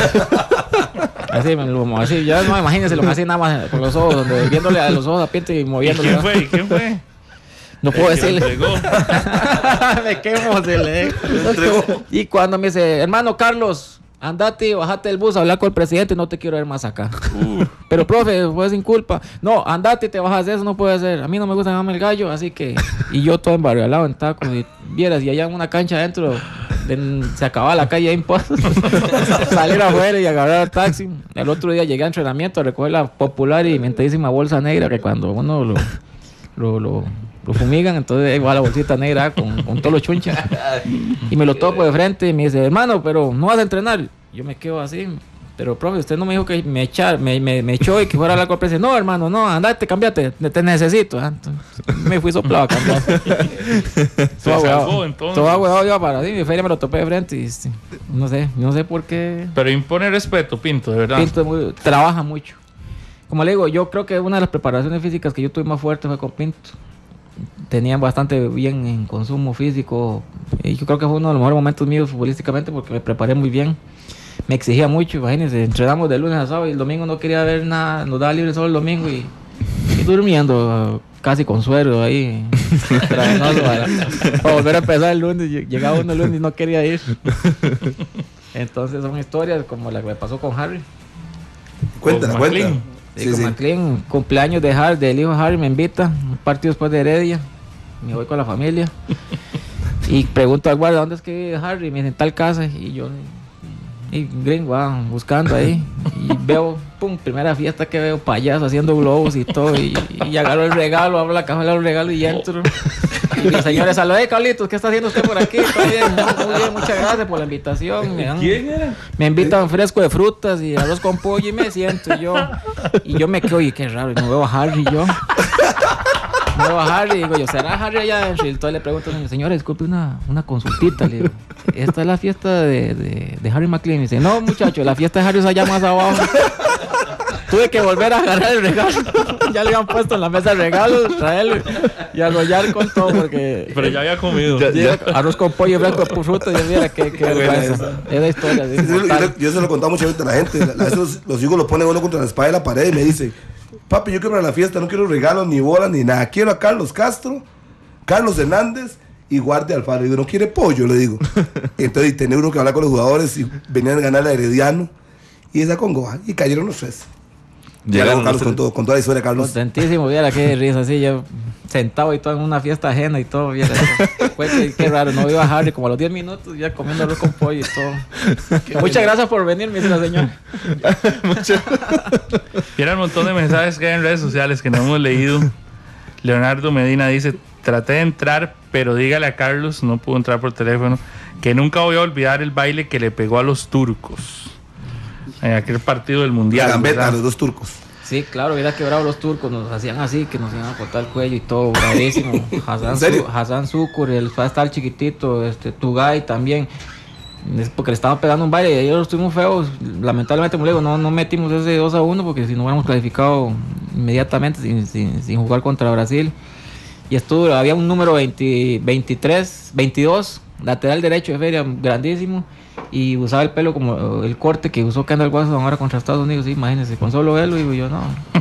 Así, ya no, imagínense lo que hacía nada más con los ojos, donde viéndole a los ojos a Pinto y moviéndole. ¿Quién fue? No puedo decirle. Me quemo, se le entregó. Y cuando me dice, hermano Carlos, andate y bajate del bus a hablar con el presidente, no te quiero ver más acá. Pero profe, fue sin culpa. No, andate y te bajas de eso, no puede ser. A mí no me gusta llamarme el gallo, así que... Y yo todo embarrialado en tacos, y vieras, y allá en una cancha adentro, se acababa la calle en Pozos. Salir afuera y agarrar el taxi. El otro día llegué a entrenamiento a recoger la popular y mentadísima bolsa negra, que cuando uno lo fumigan, entonces igual la bolsita negra con todos los chunches. Y me lo topo de frente y me dice, hermano, pero no vas a entrenar. Yo me quedo así, pero profe, usted no me dijo que me echó y que fuera a hablar con el presidente. No, hermano, no, andate, cámbiate, te necesito. Entonces, me fui soplado a cambiar. Todo agüeado iba para ti, mi feria me lo topé de frente y no sé por qué. Pero impone respeto, Pinto, de verdad. Pinto trabaja mucho. Como le digo, yo creo que una de las preparaciones físicas que yo tuve más fuerte fue con Pinto. Tenían bastante bien en consumo físico y yo creo que fue uno de los mejores momentos míos futbolísticamente porque me preparé muy bien, me exigía mucho. Imagínense, entrenamos de lunes a sábado y el domingo no quería ver nada, nos daba libre solo el domingo y durmiendo casi con suero ahí para volver a empezar el lunes. Llegaba uno el lunes y no quería ir. Entonces son historias como la que me pasó con Harry. Cuéntala. Sí, con McLean, cumpleaños del hijo Harry, me invita, un partido después de Heredia, me voy con la familia y pregunto al guardia, ¿dónde es que vive Harry? Me dice, en tal casa, y yo, gringo, buscando ahí, y veo, primera fiesta que veo, payaso haciendo globos y todo, y agarro el regalo, abro la caja, el regalo y entro. Y mi señora saludé, Carlitos, ¿qué está haciendo usted por aquí? ¿Todo bien? Muy bien, muchas gracias por la invitación. ¿Quién era? Me invitan fresco de frutas y arroz con pollo y me siento y yo me quedo, y qué raro, y no veo a Harry yo. No veo a Harry, digo yo, ¿será Harry allá adentro? Y entonces le pregunto al señor, disculpe una consultita, le digo, ¿esta es la fiesta de Harry McLean? Y dice, no muchacho, la fiesta de Harry es allá más abajo. Tuve que volver a agarrar el regalo. Ya le habían puesto en la mesa el regalo, traerlo y arrollar con todo porque... Pero ya había comido. Arroz con pollo, fresco de fruta, y mira qué vergüenza. Es la historia. Yo se lo he contado muchas veces a la gente. A veces los hijos lo ponen uno contra la espalda de la pared y me dice, papi, yo quiero para la fiesta, no quiero regalos, ni bolas, ni nada. Quiero a Carlos Castro, Carlos Hernández y Guardia Alfaro. Le digo, ¿no quiere pollo? Le digo. Entonces tenía uno que hablar con los jugadores y venían a ganar a Herediano y esa congoja. Y cayeron los tres. Llegaron Carlos con toda la historia, Carlos. Contentísimo, viera qué risa, así yo sentado y todo en una fiesta ajena y todo, viera. Qué raro, no iba a Harry como a los 10 minutos ya comiendo arroz con pollo y todo. Muchas gracias por venir, mi señor. Mira el montón de mensajes que hay en redes sociales que no hemos leído. Leonardo Medina dice, traté de entrar, pero dígale a Carlos, no pudo entrar por teléfono, que nunca voy a olvidar el baile que le pegó a los turcos en aquel partido del Mundial. La gambeta, los dos turcos. Sí, claro, hubiera quebrado los turcos, nos hacían así, que nos iban a cortar el cuello y todo, bravísimo. Hassan Sukur, el estar chiquitito, Tugay también. Es porque le estaban pegando un baile y ellos estuvimos feos. Lamentablemente, como le digo, no metimos ese 2-1 porque si no hubiéramos clasificado inmediatamente sin jugar contra Brasil. Y había un número 22, lateral derecho de Feria, grandísimo. Y usaba el pelo como el corte que usó Kendall Watson ahora contra Estados Unidos. Sí, imagínense, con solo él, digo yo, no.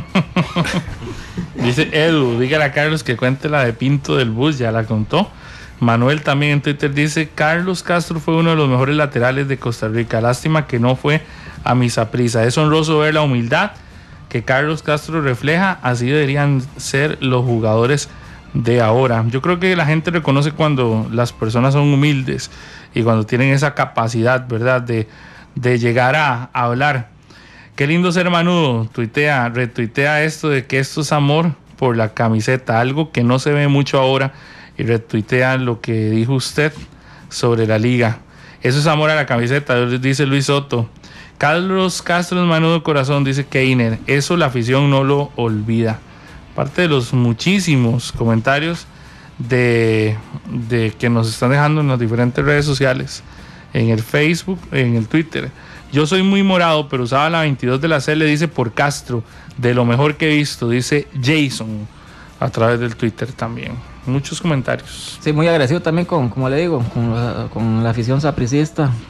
Dice Edu, dígale a Carlos que cuente la de Pinto del bus, ya la contó. Manuel también en Twitter dice, Carlos Castro fue uno de los mejores laterales de Costa Rica, lástima que no fue a mi Saprissa. Es honroso ver la humildad que Carlos Castro refleja, así deberían ser los jugadores de ahora. Yo creo que la gente reconoce cuando las personas son humildes y cuando tienen esa capacidad, ¿verdad?, de llegar a hablar. Qué lindo ser manudo, retuitea esto de que esto es amor por la camiseta, algo que no se ve mucho ahora, y retuitea lo que dijo usted sobre la liga. Eso es amor a la camiseta, dice Luis Soto. Carlos Castro es manudo corazón, dice Keiner. Eso la afición no lo olvida. Parte de los muchísimos comentarios de que nos están dejando en las diferentes redes sociales, en el Facebook, en el Twitter. Yo soy muy morado, pero usaba la 22 de la CL, dice por Castro, de lo mejor que he visto, dice Jason, a través del Twitter también. Muchos comentarios. Sí, muy agradecido también como le digo, con la afición sapricista.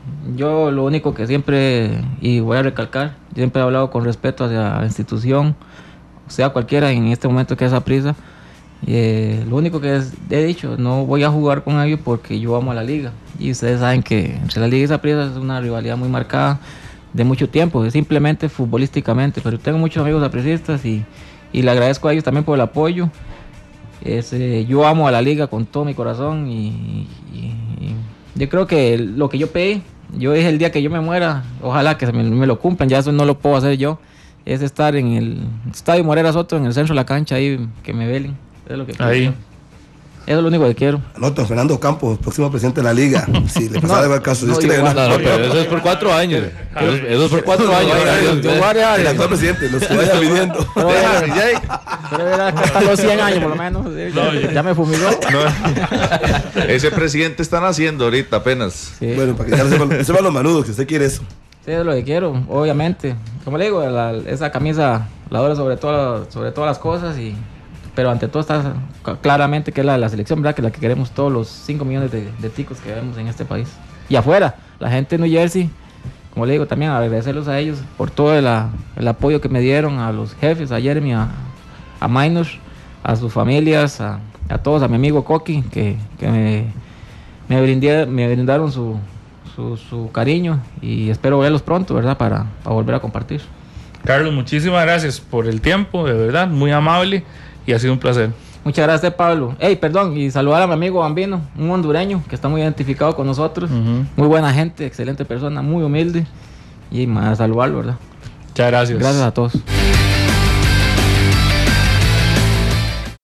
yo lo único que siempre, y voy a recalcar, siempre he hablado con respeto hacia la institución, sea cualquiera en este momento que es Saprissa. Lo único que he dicho, no voy a jugar con ellos porque yo amo a la liga. Y ustedes saben que entre la liga y Saprissa es una rivalidad muy marcada de mucho tiempo, simplemente futbolísticamente. Pero tengo muchos amigos saprissistas y le agradezco a ellos también por el apoyo. Yo amo a la liga con todo mi corazón y yo creo que lo que yo pedí, yo dije el día que yo me muera, ojalá que me lo cumplan, ya eso no lo puedo hacer yo, es estar en el Estadio Morera Soto, en el centro de la cancha, ahí que me velen, es lo que quiero. Ahí. Eso es lo único que quiero. Anota, Fernando Campos, próximo presidente de la liga. Si le pasara el caso. Pero eso es por 4 años. Eso es por 4 años. El actual presidente, los que vaya viniendo. Pero era hasta los 100 años por lo menos. Ya me fumigó. Ese presidente está naciendo ahorita apenas. Sí. Bueno, para que ya sepan los manudos, que usted quiere eso. Sí, es lo que quiero, obviamente. Como le digo, esa camisa la adoro sobre todas las cosas pero ante todo está claramente que es la selección, ¿verdad? Que es la que queremos todos los 5 millones de ticos que vemos en este país. Y afuera, la gente de New Jersey, como le digo, también agradecerlos a ellos por todo el apoyo que me dieron, a los jefes, a Jeremy, a Minor, a sus familias, a todos, a mi amigo Coqui, que me brindaron su cariño y espero verlos pronto, ¿verdad? Para volver a compartir. Carlos, muchísimas gracias por el tiempo, de verdad, muy amable. Y ha sido un placer. Muchas gracias, Pablo. Y saludar a mi amigo Bambino, un hondureño que está muy identificado con nosotros. Muy buena gente, excelente persona, muy humilde. Y más saludarlo, ¿verdad? Muchas gracias. Gracias a todos.